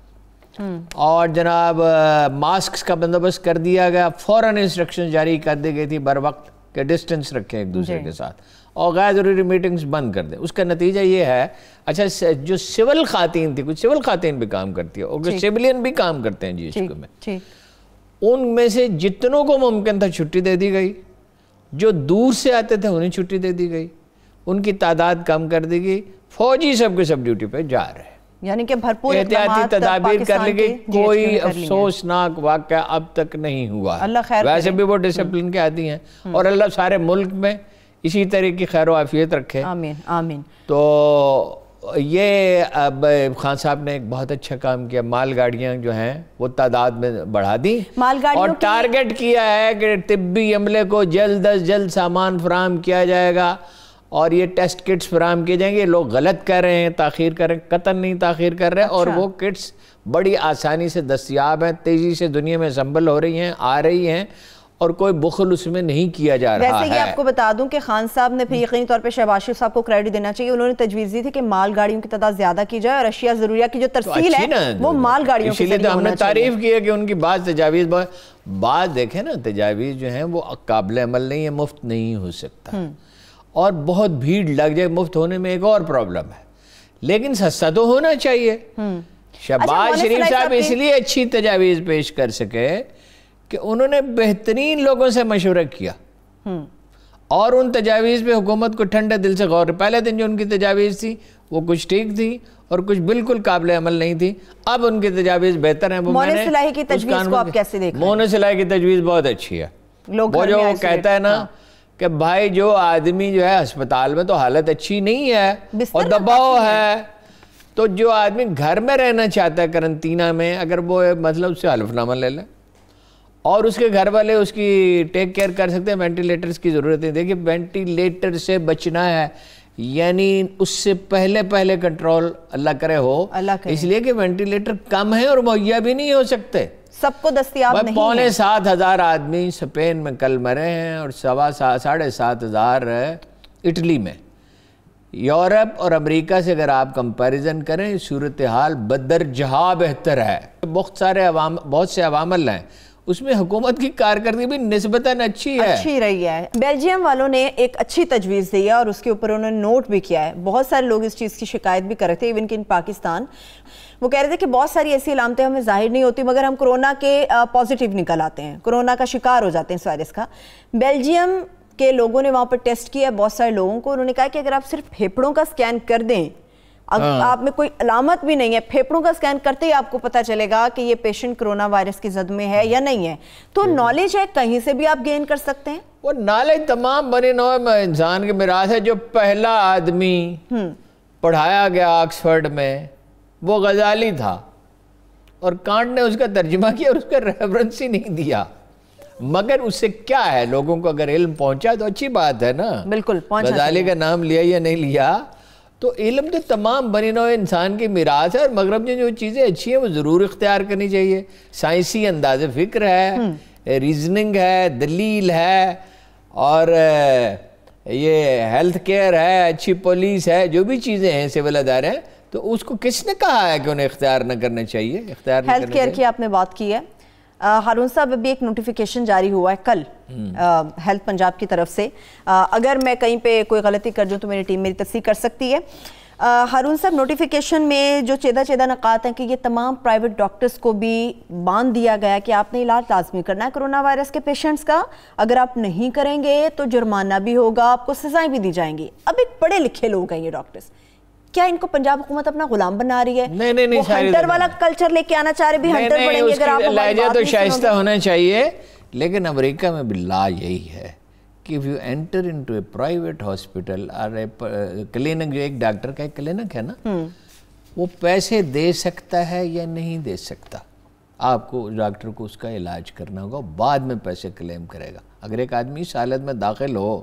اور جناب ماسکس کا بندوبست کر دیا گیا. فوراً انسٹرکشن جاری کر دی گئی تھی بر وقت کہ ڈسٹنس رکھیں ایک دوسرے کے ساتھ، اور غیر ضروری میٹنگز بند کر دیں. اس کا نتیجہ یہ ہے، اچھا جو سول خواتین تھی، کچھ سول خواتین بھی کام کرتی ہے، اور سیولین بھی کام کرتے ہیں جی ایچ کیو میں، ان میں سے جتنوں کو ممکن تھا چھٹی دے دی گئی. جو دور سے آتے تھے انہیں چھٹی دے دی گئی، ان کی تعداد کم کر دی گئی. فوجی سب کے سب ڈیوٹی پہ جا رہے ہیں، یعنی کہ بھرپور احتیاطی تدابیر کر لی گئی. کوئی افسوسناک واقعہ اب تک نہیں ہوا. ویسے بھی وہ ڈسپلن کے عادی ہیں، اور اللہ سارے ملک میں اسی طرح کی خیر و عافیت رکھے. آمین آمین. تو یہ اب خان صاحب نے ایک بہت اچھا کام کیا. مال گاڑیاں جو ہیں وہ تعداد میں بڑھا دی، اور ٹارگٹ کیا ہے کہ طبی عملے کو جلد از جلد سامان فراہم کیا جائے گا، اور یہ ٹیسٹ کٹس فراہم کیے جائیں گے. لوگ غلط کر رہے ہیں، تاخیر کر رہے ہیں، قطعاً نہیں تاخیر کر رہے ہیں. اور وہ کٹس بڑی آسانی سے دستیاب ہیں، تیزی سے دنیا میں اسمبل ہو رہی ہیں، آ رہی ہیں، اور کوئی بخل اس میں نہیں کیا جا رہا ہے. ویسے یہ آپ کو بتا دوں کہ خان صاحب نے پھر یقینی طور پہ شہباز شریف صاحب کو کریڈٹ دینا چاہیے. انہوں نے تجویز دی تھی کہ مال گاڑیوں کی تعداد زیادہ کی جائے، اور اشیاء ضروریات کی جو ترسیل ہے وہ مال گاڑیوں کے ذریعے ہونا چاہیے. اسی لیے تو ہم نے تعریف کی ہے کہ ان کی بعض تجاویز، بعض دیکھیں نا تجاویز جو ہیں وہ قابل عمل نہیں ہے، مفت نہیں ہو سکتا، اور بہت بھیڑ لگ جائے. مفت ہونے میں ایک اور پرابلم ہے، لیکن سستا تو ہونا چاہیے. شہباز شریف صاحب اس لیے اچھی تجاویز پیش کر سکے کہ انہوں نے بہترین لوگوں سے مشورہ کیا، اور ان تجاویز پہ حکومت کو ٹھنڈے دل سے غور. پہلے دن جو ان کی تجاویز تھی وہ کچھ ٹھیک تھی اور کچھ بالکل قابل عمل نہیں تھی. اب ان کی تجاویز بہتر ہیں. مونے صلاحی کی تجویز کو آپ کیسے دیکھ رہے ہیں؟ مونے صلاحی کی تجویز بہت اچھی ہے. وہ جو کہتا ہے نا کہ بھائی جو آدمی جو ہے ہسپتال میں تو حالت اچھی نہیں ہے اور دباؤ ہے، تو جو آدمی گھر میں رہنا چاہتا ہے کرنٹینہ میں، اگر وہ مطلب اس سے حلف نامہ لے لے، اور اس کے گھر والے اس کی ٹیک کیئر کر سکتے ہیں. وینٹیلیٹرز کی ضرورت ہے. دیکھیں وینٹیلیٹر سے بچنا ہے، یعنی اس سے پہلے کنٹرول اللہ کرے ہو، اس لیے کہ وینٹیلیٹر کم ہے اور مہیا بھی نہیں ہو سکتے، سب کو دستیاب نہیں ہے. 7,500 آدمی اسپین میں کل مرے ہیں، اور 7,500 اٹلی میں. یورپ اور امریکہ سے اگر آپ کمپیریزن کریں، صورتحال بدرجہ بہتر ہے. بہت سے عوامل ہیں، اس میں حکومت کی کارکردگی بھی نسبتاً اچھی رہی ہے. بیلجیم والوں نے ایک اچھی تجویز دی ہے، اور اس کے اوپر انہوں نے نوٹ بھی کیا ہے. بہت سارے لوگ اس چیز کی شکایت بھی کر رہے تھے، ایون کہ ان پاکستان. وہ کہہ رہے تھے کہ بہت ساری ایسی علامتیں ہمیں ظاہر نہیں ہوتی، مگر ہم کرونا کے پازیٹیو نکل آتے ہیں، کرونا کا شکار ہو جاتے ہیں اس وائرس کا. بیلجیم کے لوگوں نے وہاں پر ٹیسٹ کیا ہے بہت سارے لوگوں کو. انہوں نے کہا کہ اگر آپ صرف پھیپھڑوں کا سکین کر دیں، آپ میں کوئی علامت بھی نہیں ہے، پھیپھڑوں کا سکین کرتے ہی آپ کو پتہ چلے گا کہ یہ پیشنٹ کرونا وائرس کی زد میں ہے یا نہیں ہے. تو نالج ہے، کہیں سے بھی آپ گین کر سکتے ہیں. وہ نالج تمام بنی نوع انسان کے میراث ہے. جو پہلا آدمی پڑھایا گیا آکسفورڈ میں وہ غزالی تھا اور کانٹ نے اس کا ترجمہ کیا اور اس کا ریفرنس ہی نہیں دیا. مگر اس سے کیا ہے, لوگوں کو اگر علم پہنچا تو اچھی بات ہے نا. بالکل غزالی کا نام لیا یا نہیں لیا, تو علم تو تمام بنی نوع انسان کی میراث ہے, اور مغرب میں جو چیزیں اچھی ہیں وہ ضرور اختیار کرنی چاہیے. سائنسی انداز فکر ہے, ریزننگ ہے, دلیل ہے, اور یہ ہیلتھ کیئر ہے, اچھی پولیس ہے, جو بھی چیزیں ہیں سول ادارے ہیں, تو اس کو کس نے کہا ہے کہ انہیں اختیار نہ کرنا چاہیے؟ اختیار نہ کرنا چاہیے. ہیلتھ کیئر کی آپ نے بات کی ہے. ہارون صاحب, ابھی ایک نوٹیفیکیشن جاری ہوا ہے کل ہیلتھ پنجاب کی طرف سے. اگر میں کہیں پہ کوئی غلطی کر دوں تو میری ٹیم میری تصحیح کر سکتی ہے. ہارون صاحب, نوٹیفیکیشن میں جو چیدہ نکات ہیں کہ یہ تمام پرائیویٹ ڈاکٹرز کو بھی باندھ دیا گیا کہ آپ نے علاج لازمی کرنا ہے کرونا وائرس کے پیشنٹس کا. اگر آپ نہیں کریں گے تو جرمانہ بھی ہوگا, آپ کو سزائیں بھی دی جائیں گی. اب ایک پڑھے لکھے لوگ ہیں یہ ڈاکٹرز, کیا ان کو پنجاب حکومت اپنا غلام بنا رہی ہے؟ نہیں, وہ ہنٹر والا کلچر لے کے آنا چاہ رہے, بھی ہنٹر بڑھیں گے اگر آپ لہجہ تو شائستہ ہونا چاہیے. لیکن امریکہ میں بھی لا یہی ہے کہ if you enter into a private hospital or a clinic, جو ایک ڈاکٹر کا ایک کلینک ہے نا, وہ پیسے دے سکتا ہے یا نہیں دے سکتا. آپ کو ڈاکٹر کو اس کا علاج کرنا ہوگا, بعد میں پیسے کلیم کرے گا. اگر ایک آدمی اس حالت میں داخل ہو,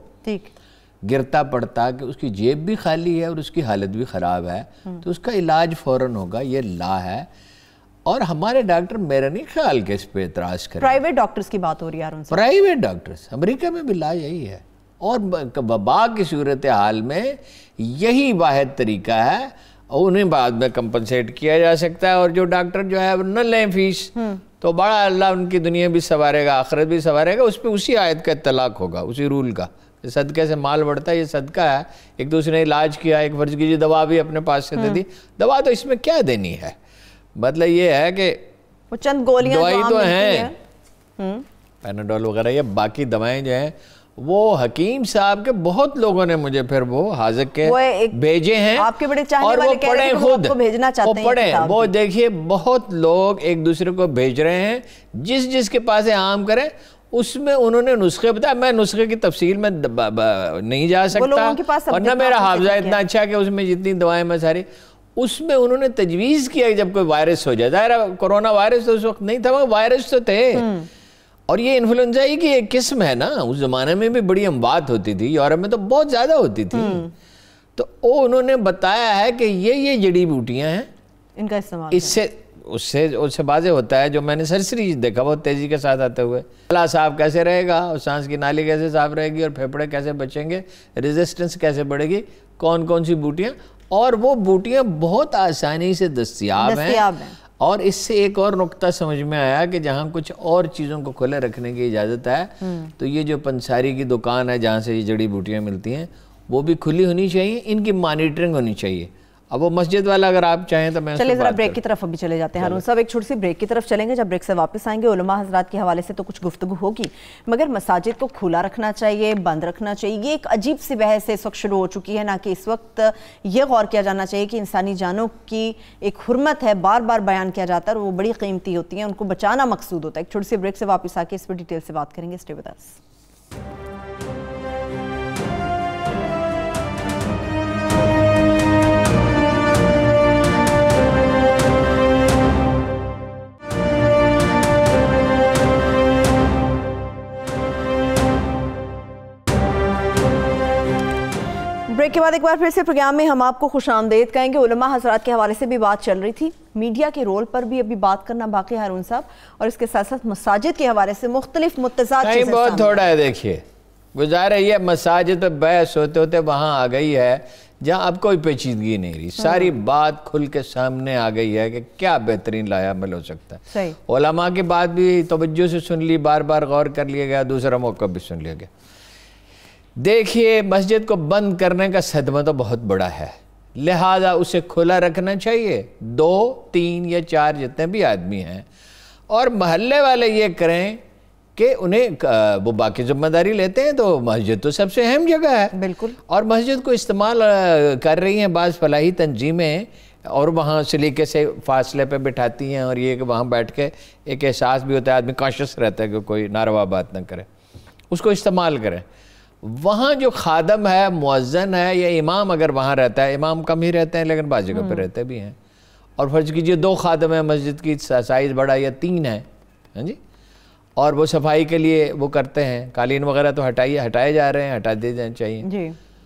گرتا پڑتا کہ اس کی جیب بھی خالی ہے اور اس کی حالت بھی خراب ہے, تو اس کا علاج فوراً ہوگا. یہ لا ہے, اور ہمارے ڈاکٹر میرا نہیں خیال کہ اس پہ اعتراض کریں. پرائیویٹ ڈاکٹرز کی بات ہو رہی ہے ان سے. پرائیویٹ ڈاکٹرز امریکہ میں بھی لا یہی ہے, اور وبا کی صورتحال میں یہی واحد طریقہ ہے, اور انہیں بعد میں کمپنسیٹ کیا جا سکتا ہے. اور جو ڈاکٹر جو ہے نہ لیں فیس, تو بڑا اللہ ان کی دنیا بھی سنوارے گا, آخرت بھی سنوارے گا. اس پہ اسی آیت کا اطلاق ہوگا, اسی رول کا. صدقے سے مال بڑھتا ہے, یہ صدقہ ہے. ایک دوسرے نے علاج کیا, ایک فرض کیجیے دوا بھی اپنے پاس سے دے دی. دوا تو اس میں کیا دینی ہے, مطلب یہ ہے کہ وہ چند گولیاں دوائی تو ہیں, پیناڈول وغیرہ, یہ باقی دوائیں جو ہیں وہ حکیم صاحب کے بہت لوگوں نے مجھے پھر وہ حاضر کے بھیجے ہیں, آپ کے بڑے چاہنے والے کہہ رہے ہیں کہ وہ آپ کو بھیجنا چاہتے ہیں. وہ پڑھیں, وہ دیکھیے بہت لوگ ایک دوسرے کو بھیج رہے ہیں, جس کے پاس عام کریں. اس میں انہوں نے نسخے بتایا, میں نسخے کی تفصیل میں نہیں جا سکتا, اور نہ میرا حافظہ اتنا اچھا کہ اس میں جتنی دوائیں میں ساری, اس میں انہوں نے تجویز کیا کہ جب کوئی وائرس ہو جائے. ظاہر کرونا وائرس تو اس وقت نہیں تھا, وہ وائرس تو تھے, اور یہ انفلوئنزا ہی کی ایک قسم ہے نا. اس زمانے میں بھی بڑی اموات ہوتی تھی, یورپ میں تو بہت زیادہ ہوتی تھی. تو وہ انہوں نے بتایا ہے کہ یہ جڑی بوٹیاں ہیں, ان کا استعمال اس سے واضح ہوتا ہے. جو میں نے سرسری دیکھا بہت تیزی کے ساتھ آتے ہوئے, گلا صاف کیسے رہے گا, اور سانس کی نالی کیسے صاف رہے گی, اور پھیپھڑے کیسے بچیں گے, ریزسٹنس کیسے بڑھے گی, کون سی بوٹیاں. اور وہ بوٹیاں بہت آسانی سے دستیاب ہیں. اور اس سے ایک اور نقطہ سمجھ میں آیا کہ جہاں کچھ اور چیزوں کو کھلے رکھنے کی اجازت ہے, تو یہ جو پنساری کی دکان ہے جہاں سے یہ جڑی بوٹیاں ملتی ہیں, وہ بھی کھلی ہونی چاہیے, ان کی مانیٹرنگ ہونی چاہیے. اب وہ مسجد والا اگر آپ چاہیں تو میں چلے ذرا بریک کی طرف ابھی چلے جاتے ہیں. ہارون صاحب ایک چھوٹی سی بریک کی طرف چلیں گے. جب بریک سے واپس آئیں گے علماء حضرات کے حوالے سے تو کچھ گفتگو ہوگی, مگر مساجد کو کھلا رکھنا چاہیے, بند رکھنا چاہیے, یہ ایک عجیب سی بحث اس وقت شروع ہو چکی ہے. نہ کہ اس وقت یہ غور کیا جانا چاہیے کہ انسانی جانوں کی ایک حرمت ہے, بار بار بیان کیا جاتا ہے, اور وہ بڑی قیمتی ہوتی ہیں, ان کو بچانا مقصود ہوتا ہے. ایک چھوٹی سی بریک سے واپس آ کے اس پر ڈیٹیل سے بات کریں گے. Stay with us. بریک کے بعد ایک بار پھر سے پروگرام میں ہم آپ کو خوش آمدید کہیں گے. علماء حضرات کے حوالے سے بھی بات چل رہی تھی, میڈیا کے رول پر بھی ابھی بات کرنا باقی ہے ہارون صاحب, اور اس کے ساتھ ساتھ مساجد کے حوالے سے مختلف متضاد چیزیں بہت تھوڑا ہے. دیکھیے گزارا یہ مساجد پہ بحث ہوتے وہاں آ گئی ہے جہاں اب کوئی پیچیدگی نہیں رہی, ساری بات کھل کے سامنے آ گئی ہے کہ کیا بہترین لایا عمل ہو سکتا ہے. علماء کی بات بھی توجہ سے سن لی, بار بار غور کر لیا گیا, دوسرا موقع بھی سن لیا گیا. دیکھیے مسجد کو بند کرنے کا صدمہ تو بہت بڑا ہے, لہذا اسے کھلا رکھنا چاہیے. 2 3 یا 4 جتنے بھی آدمی ہیں, اور محلے والے یہ کریں کہ انہیں وہ باقی ذمہ داری لیتے ہیں, تو مسجد تو سب سے اہم جگہ ہے. بالکل. اور مسجد کو استعمال کر رہی ہیں بعض فلاحی تنظیمیں, اور وہاں سلیقے سے فاصلے پہ بٹھاتی ہیں, اور یہ کہ وہاں بیٹھ کے ایک احساس بھی ہوتا ہے, آدمی کانشس رہتا ہے کہ کوئی ناروا بات نہ کرے, اس کو استعمال کریں. وہاں جو خادم ہے, مؤذن ہے یا امام اگر وہاں رہتا ہے, امام کم ہی رہتے ہیں لیکن بعض جگہ پہ رہتے بھی ہیں, اور فرض کیجئے 2 خادم ہیں مسجد کی، سائز بڑا یا 3 ہے، ہاں جی، اور وہ صفائی کے لیے وہ کرتے ہیں، قالین وغیرہ تو ہٹائے جا رہے ہیں، ہٹا دے جانے چاہیے جی۔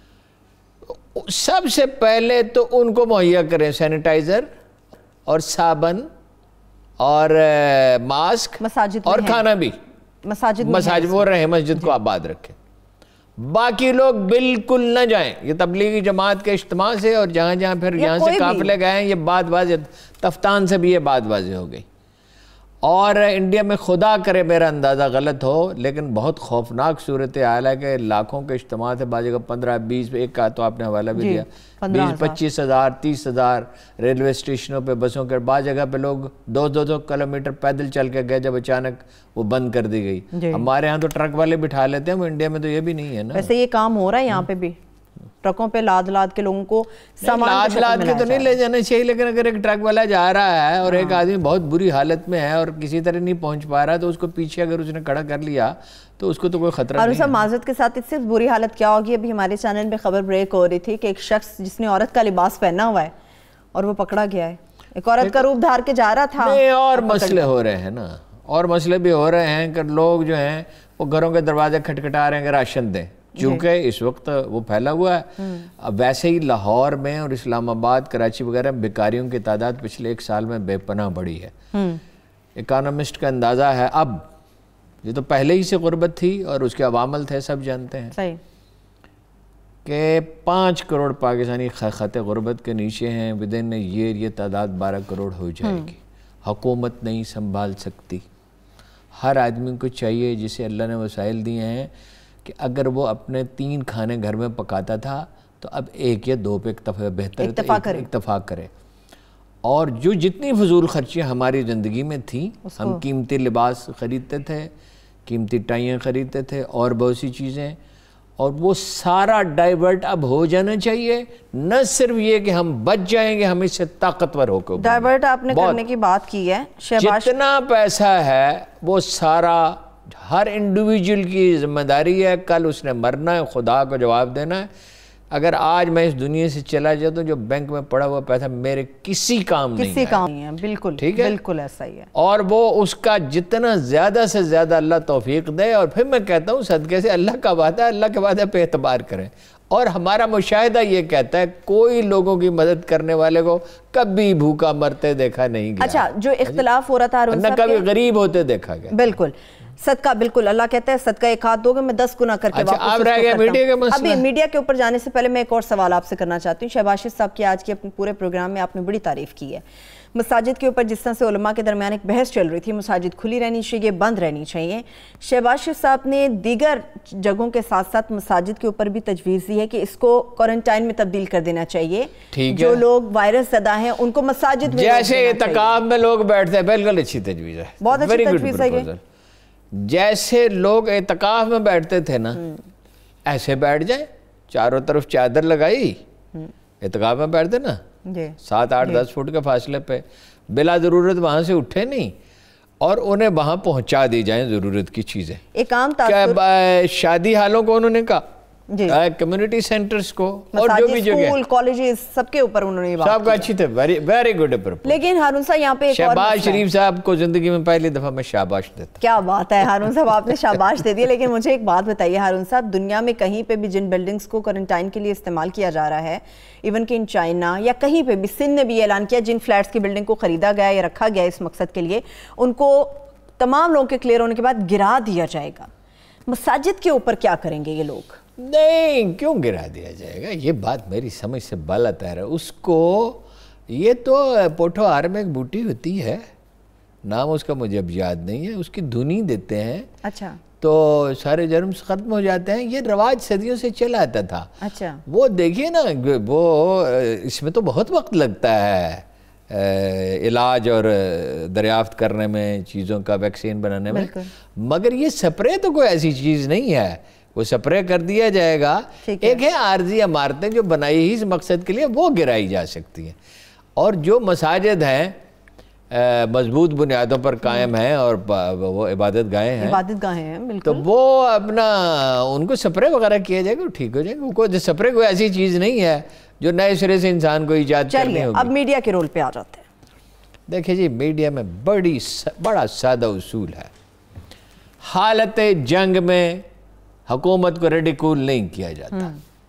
سب سے پہلے تو ان کو مہیا کریں سینیٹائزر اور صابن اور ماسک اور کھانا بھی، مساجد وہ رہیں، مسجد کو آباد رکھیں۔ باقی لوگ بالکل نہ جائیں، یہ تبلیغی جماعت کے اجتماع سے اور جہاں جہاں پھر یہاں سے قافلے گئے ہیں، یہ بات واضح، تفتان سے بھی یہ بات واضح ہو گئی۔ اور انڈیا میں خدا کرے میرا اندازہ غلط ہو لیکن بہت خوفناک صورتحال ہے کہ لاکھوں کے اجتماع سے بعض جگہ 15 20 ایک کا تو آپ نے حوالہ بھی دیا، 20-25 ہزار 30 ہزار ریلوے اسٹیشنوں پہ بسوں کے، بعض جگہ پہ لوگ 200 کلومیٹر پیدل چل کے گئے جب اچانک وہ بند کر دی گئی۔ ہمارے ہاں تو ٹرک والے بٹھا لیتے ہیں، وہ انڈیا میں تو یہ بھی نہیں ہے نا۔ ویسے یہ کام ہو رہا ہے یہاں پہ بھی، ٹرکوں پہ لاد کے لوگوں کو سامان لاد کے تو نہیں لے جانا چاہیے، لیکن اگر ایک ٹرک والا جا رہا ہے اور ایک آدمی بہت بری حالت میں ہے اور کسی طرح نہیں پہنچ پا رہا تو اس کو پیچھے اگر اس نے کھڑا کر لیا تو اس کو تو کوئی خطرہ نہیں ہے۔ اور معذرت کے ساتھ اس سے بری حالت کیا ہوگی، ابھی ہمارے چینل میں خبر بریک ہو رہی تھی کہ ایک شخص جس نے عورت کا لباس پہنا ہوا ہے اور وہ پکڑا گیا ہے، ایک عورت کا روپ دھار کے جا رہا تھا۔ اور مسئلے ہو رہے ہیں نا، اور مسئلے بھی ہو رہے ہیں کہ لوگ جو ہیں وہ گھروں کے دروازے کھٹکھٹا رہے ہیں کہ راشن دیں، چونکہ اس وقت وہ پھیلا ہوا ہے۔ اب ویسے ہی لاہور میں اور اسلام آباد، کراچی وغیرہ بیکاریوں کی تعداد پچھلے 1 سال میں بے پناہ بڑھی ہے۔ اکانومسٹ کا اندازہ ہے، اب یہ تو پہلے ہی سے غربت تھی اور اس کے عوامل تھے، سب جانتے ہیں کہ 5 کروڑ پاکستانی خط غربت کے نیچے ہیں، ودن ایئر یہ تعداد 12 کروڑ ہو جائے گی۔ حکومت نہیں سنبھال سکتی، ہر آدمی کو چاہیے جسے اللہ نے وسائل دیے ہیں کہ اگر وہ اپنے 3 کھانے گھر میں پکاتا تھا تو اب 1 یا 2 پہ اتفاق کرے۔ اور جو جتنی فضول خرچیاں ہماری زندگی میں تھیں، ہم قیمتی لباس خریدتے تھے، قیمتی ٹائیاں خریدتے تھے اور بہت سی چیزیں، اور وہ سارا ڈائیورٹ اب ہو جانا چاہیے۔ نہ صرف یہ کہ ہم بچ جائیں گے، ہم اس سے طاقتور ہو کے ڈائیورٹ آپ نے کرنے کی بات کی ہے، جتنا پیسہ ہے وہ سارا ہر انڈیویجول کی ذمہ داری ہے، کل اس نے مرنا ہے، خدا کو جواب دینا ہے۔ اگر آج میں اس دنیا سے چلا جاتا ہوں جو بینک میں پڑا ہوا پیسہ میرے کسی کام نہیں ہے، بالکل ٹھیک ہے، بالکل ایسا ہی ہے۔ اور وہ اس کا جتنا زیادہ سے زیادہ اللہ توفیق دے، اور پھر میں کہتا ہوں صدقے سے اللہ کا وعدہ ہے، اللہ کے وعدے پہ اعتبار کریں۔ اور ہمارا مشاہدہ یہ کہتا ہے کوئی لوگوں کی مدد کرنے والے کو کبھی بھوکا مرتے دیکھا نہیں گیا۔ اچھا، جو اختلاف ہو رہا تھا حارون صاحب، نہ کبھی غریب ہوتے دیکھا گیا۔ بالکل صدقہ، بالکل اللہ کہتا ہے صدقہ 1 ہاتھ دو گے میں 10 گنا کر کے واپس آپ رہ گئے میڈیا کے مسئلہ۔ ابھی میڈیا کے اوپر جانے سے پہلے میں ایک اور سوال آپ سے کرنا چاہتی ہوں۔ شہباز صاحب کی آج کے اپنے پورے پروگرام میں آپ نے بڑی تعریف کی ہے، مساجد کے اوپر جس طرح سے علماء کے درمیان ایک بحث چل رہی تھی، مساجد کھلی رہنی چاہیے، بند رہنی چاہیے۔ شہباز صاحب نے دیگر جگہوں کے ساتھ ساتھ مساجد کے اوپر بھی تجویز دی ہے کہ اس کو کوارنٹائن میں تبدیل کر دینا چاہیے، جو لوگ وائرس زدہ ہیں ان کو مساجد میں جیسے اعتکاف میں لوگ بیٹھتے ہیں، بالکل اچھی تجویز ہے، بہت اچھی تجویز ہے۔ جیسے لوگ اعتکاف میں بیٹھتے تھے نا، ایسے بیٹھ جائیں، چاروں طرف چادر لگائی، اعتکاف میں بیٹھتے نا 7 8 10 فٹ کے فاصلے پہ، بلا ضرورت وہاں سے اٹھے نہیں، اور انہیں وہاں پہنچا دی جائیں ضرورت کی چیزیں۔ ایک عام تاثر شادی حالوں کو انہوں نے کہا، کمیونٹی سینٹرز کو، اور جو بھی جگہ اسکول کالجز سب کے اوپر انہوں نے بات سب کا اچھی تھے، ویری گڈ اپروچ۔ لیکن ہارون صاحب یہاں پہ شہباز شریف صاحب کو زندگی میں پہلی دفعہ میں شاباش دیتا۔ کیا بات ہے ہارون صاحب، آپ نے شاباش دے دی، لیکن مجھے ایک بات بتائیے ہارون صاحب، دنیا میں کہیں پہ بھی جن بلڈنگز کو کوارنٹائن کے لیے استعمال کیا جا رہا ہے، ایون کہ ان چائنا یا کہیں پہ بھی، سندھ نے بھی اعلان کیا جن فلیٹس کی بلڈنگ کو خریدا گیا یا رکھا گیا اس مقصد کے لیے، ان کو تمام لوگوں کے کلیئر ہونے کے بعد گرا دیا جائے گا۔ مساجد کے اوپر کیا کریں گے یہ لوگ؟ نہیں، کیوں گرا دیا جائے گا؟ یہ بات میری سمجھ سے بالا تر ہے۔ اس کو، یہ تو پوٹھو آر میں ایک بوٹی ہوتی ہے، نام اس کا مجھے اب یاد نہیں ہے، اس کی دھنی دیتے ہیں، اچھا، تو سارے جرمز ختم ہو جاتے ہیں۔ یہ رواج صدیوں سے چلا آتا تھا۔ اچھا، وہ دیکھیے نا، وہ اس میں تو بہت وقت لگتا ہے علاج اور دریافت کرنے میں، چیزوں کا ویکسین بنانے میں، مگر یہ سپرے تو کوئی ایسی چیز نہیں ہے، وہ سپرے کر دیا جائے گا۔ ایک ہے عارضی عمارتیں جو بنائی ہی اس مقصد کے لیے، وہ گرائی جا سکتی ہیں، اور جو مساجد ہیں مضبوط بنیادوں پر قائم ہیں اور وہ عبادت گاہیں ہیں، بالکل، تو وہ اپنا ان کو سپرے وغیرہ کیا جائے گا، ٹھیک ہو جائے گا۔ سپرے کوئی ایسی چیز نہیں ہے جو نئے سرے سے انسان کو ایجاد کرنی ہوگی۔ اب میڈیا کے رول پہ آ جاتے ہیں۔ دیکھیں جی میڈیا میں بڑا سادہ اصول ہے، حالت جنگ میں حکومت کو ریڈیکول نہیں کیا جاتا،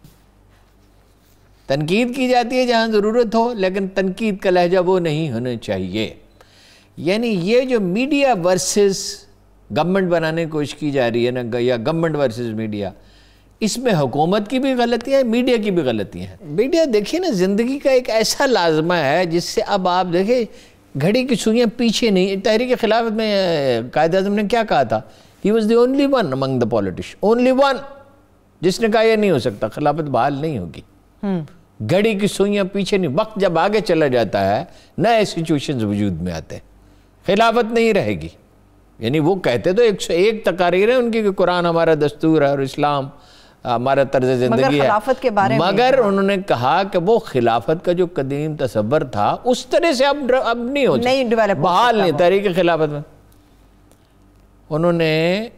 تنقید کی جاتی ہے جہاں ضرورت ہو، لیکن تنقید کا لہجہ وہ نہیں ہونا چاہیے۔ یعنی یہ جو میڈیا ورسز گورنمنٹ بنانے کی کوشش کی جا رہی ہے نا، یا گورنمنٹ ورسز میڈیا، اس میں حکومت کی بھی غلطیاں ہیں، میڈیا کی بھی غلطیاں ہیں۔ میڈیا دیکھیے نا زندگی کا ایک ایسا لازمہ ہے جس سے اب آپ دیکھیں گھڑی کی سوئیاں پیچھے نہیں۔ تحریک خلافت میں قائد اعظم نے کیا کہا تھا؟ He was the only one among the politicians, only one جس نے کہا یہ نہیں ہو سکتا، خلافت بحال نہیں ہوگی۔ گھڑی کی سوئیاں پیچھے نہیں، وقت جب آگے چلا جاتا ہے نئے سچویشنز وجود میں آتے ہیں، خلافت نہیں رہے گی۔ یعنی وہ کہتے تو 101 تقاریر ہیں ان کی کہ قرآن ہمارا دستور ہے اور اسلام ہمارا طرز زندگی ہے، خلافت کے بارے میں مگر انہوں نے کہا کہ وہ خلافت کا جو قدیم تصور تھا اس طرح سے اب نہیں ہو سکتا، بحال نہیں تحریک خلافت میں۔ انہوں نے،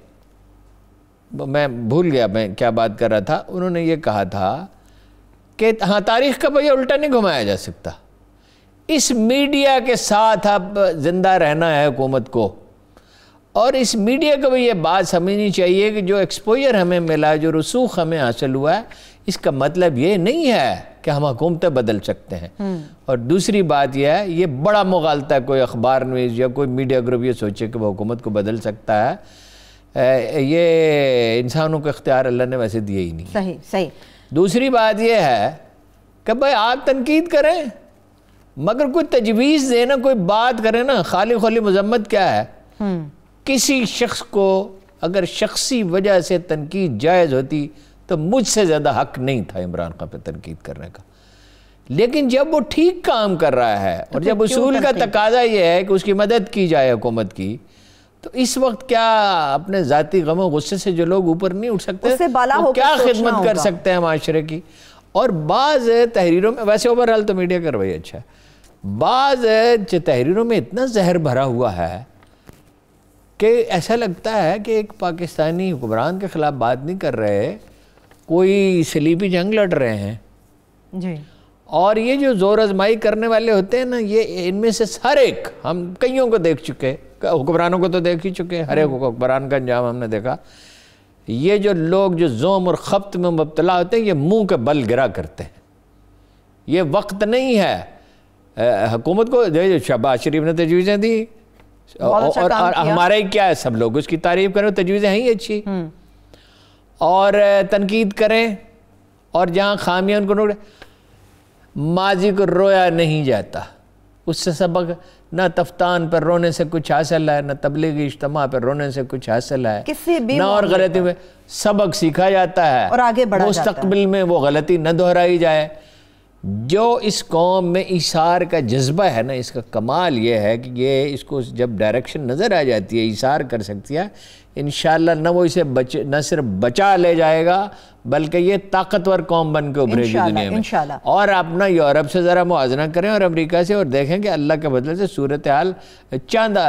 میں بھول گیا میں کیا بات کر رہا تھا، انہوں نے یہ کہا تھا کہ ہاں تاریخ کا پہیہ الٹا نہیں گھمایا جا سکتا، اس میڈیا کے ساتھ اب زندہ رہنا ہے حکومت کو، اور اس میڈیا کو بھی یہ بات سمجھنی چاہیے کہ جو ایکسپوجر ہمیں ملا، جو رسوخ ہمیں حاصل ہوا ہے، اس کا مطلب یہ نہیں ہے کہ ہم حکومتیں بدل سکتے ہیں۔ اور دوسری بات یہ ہے، یہ بڑا مغالطہ ہے کوئی اخبار نویس یا کوئی میڈیا گروپ یہ سوچے کہ وہ حکومت کو بدل سکتا ہے، یہ انسانوں کو اختیار اللہ نے ویسے دیے ہی نہیں۔ صحیح۔ دوسری بات یہ ہے کہ بھائی آپ تنقید کریں مگر کوئی تجویز دیں نا، کوئی بات کریں نا، خالی خالی مذمت کیا ہے؟ کسی شخص کو اگر شخصی وجہ سے تنقید جائز ہوتی تو مجھ سے زیادہ حق نہیں تھا عمران خان پہ تنقید کرنے کا، لیکن جب وہ ٹھیک کام کر رہا ہے اور جب اصول کا تقاضا یہ ہے کہ اس کی مدد کی جائے حکومت کی، تو اس وقت کیا اپنے ذاتی غم و غصے سے جو لوگ اوپر نہیں اٹھ سکتے وہ کیا خدمت کر سکتے ہیں معاشرے کی؟ اور بعض تحریروں میں، ویسے اوورال تو میڈیا کا رویہ اچھا ہے، بعض تحریروں میں اتنا زہر بھرا ہوا ہے کہ ایسا لگتا ہے کہ ایک پاکستانی حکمران کے خلاف بات نہیں کر رہے، کوئی صلیبی جنگ لڑ رہے ہیں جی۔ اور یہ جو زور آزمائی کرنے والے ہوتے ہیں نا، یہ ان میں سے ہر ایک، ہم کئیوں کو دیکھ چکے، حکمرانوں کو تو دیکھ ہی چکے، ہر ایک حکمران کا انجام ہم نے دیکھا، یہ جو لوگ جو زوم اور خبط میں مبتلا ہوتے ہیں یہ منہ کے بل گرا کرتے ہیں۔ یہ وقت نہیں ہے حکومت کو، شہباز شریف نے تجویزیں دی اور ہمارے کیا ہے، سب لوگ اس کی تعریف کریں، تجویزیں ہیں ہی اچھی، اور تنقید کریں، اور جہاں خامیاں ان کو نوٹ، ماضی کو رویا نہیں جاتا، اس سے سبق نہ تفتان پر رونے سے کچھ حاصل ہے، نہ تبلیغی اجتماع پر رونے سے کچھ حاصل ہے، نہ اور غلطی میں سبق سیکھا جاتا ہے اور آگے بڑھا جاتا ہے، مستقبل میں وہ غلطی نہ دہرائی جائے۔ جو اس قوم میں ایثار کا جذبہ ہے نا، اس کا کمال یہ ہے کہ یہ اس کو جب ڈائریکشن نظر آ جاتی ہے، ایثار کر سکتی ہے، انشاءاللہ نہ وہ اسے نہ صرف بچا لے جائے گا بلکہ یہ طاقتور قوم بن کے ابھرے گی دنیا میں۔ اور اپنا یورپ سے ذرا موازنہ کریں اور امریکہ سے، اور دیکھیں کہ اللہ کے بدلے سے صورتحال چاند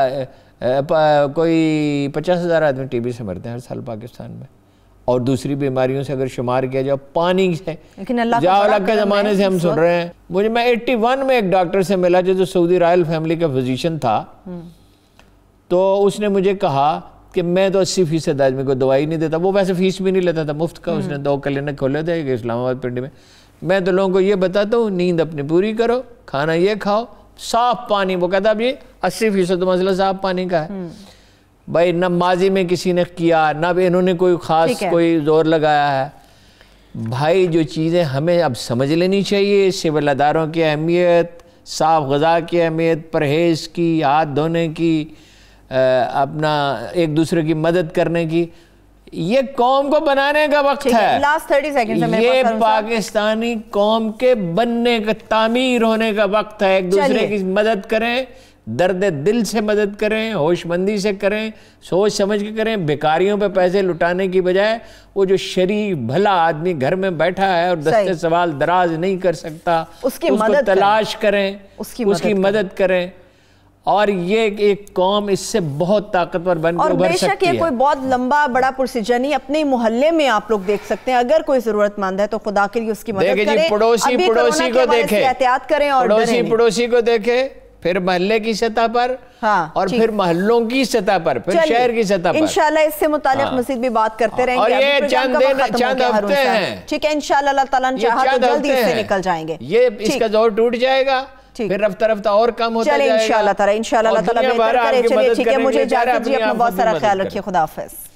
کوئی 50,000 آدمی ٹی بی سے مرتے ہیں ہر سال پاکستان میں، اور دوسری بیماریوں سے اگر شمار کیا جائے، پانی سے جاولک کے زمانے سے ہم سن رہے ہیں۔ میں 81 میں ایک ڈاکٹر سے ملا جو سعودی رائل فیملی کا فزیشن تھا، تو اس نے مجھے کہا کہ میں تو 80% آدمی کو دوائی نہیں دیتا، وہ ویسے فیس بھی نہیں لیتا تھا، مفت کا، اس نے 2 کلینک کھولے تھے کہ اسلام آباد پنڈی میں تو لوگوں کو یہ بتاتا ہوں نیند اپنی پوری کرو، کھانا یہ کھاؤ، صاف پانی، وہ کہتا اب یہ 80% مسئلہ صاف پانی کا ہے۔ بھائی نہ ماضی میں کسی نے کیا، نہ بھی انہوں نے کوئی خاص کوئی زور لگایا ہے۔ بھائی جو چیزیں ہمیں اب سمجھ لینی چاہیے، سول اداروں کی اہمیت، صاف غذا کی اہمیت، پرہیز کی، ہاتھ دھونے کی، اپنا ایک دوسرے کی مدد کرنے کی، یہ قوم کو بنانے کا وقت ہے، یہ پاکستانی قوم کے بننے کا، تعمیر ہونے کا وقت ہے۔ ایک دوسرے کی مدد کریں، درد دل سے مدد کریں، ہوش مندی سے کریں، سوچ سمجھ کے کریں، بیکاریوں پہ پیسے لٹانے کی بجائے وہ جو شریف بھلا آدمی گھر میں بیٹھا ہے اور دستے سوال دراز نہیں کر سکتا، اس کو تلاش کریں، اس کی مدد کریں، اور یہ ایک قوم اس سے بہت طاقتور بن کے ابھر سکتی ہے۔ اور بے شک یہ کوئی بہت لمبا بڑا پروسیجر نہیں، اپنے محلے میں آپ لوگ دیکھ سکتے ہیں، اگر کوئی ضرورت مند ہے تو خدا کے لیے اس کی مدد کریں، پڑوسی کو دیکھے، احتیاط کریں، اور پڑوسی کو دیکھے، پھر محلے کی سطح پر اور پھر محلوں کی سطح پر، پھر شہر کی سطح پر. انشاءاللہ اس سے متعلق مزید بھی بات کرتے رہیں گے. اور یہ چند ہفتے ہیں. ٹھیک ہے، انشاءاللہ اللہ تعالیٰ نے چاہا تو جلدی اس سے نکل جائیں گے. یہ اس کا زور ٹوٹ جائے گا، پھر رفتہ رفتہ اور کم ہوتا جائے گا. چلیں انشاءاللہ تعالیٰ بہتر کرے. چلیے ٹھیک ہے، مجھے اجازت دیجیے، اپنا بہت سارا خیال رکھیے. خدا حافظ.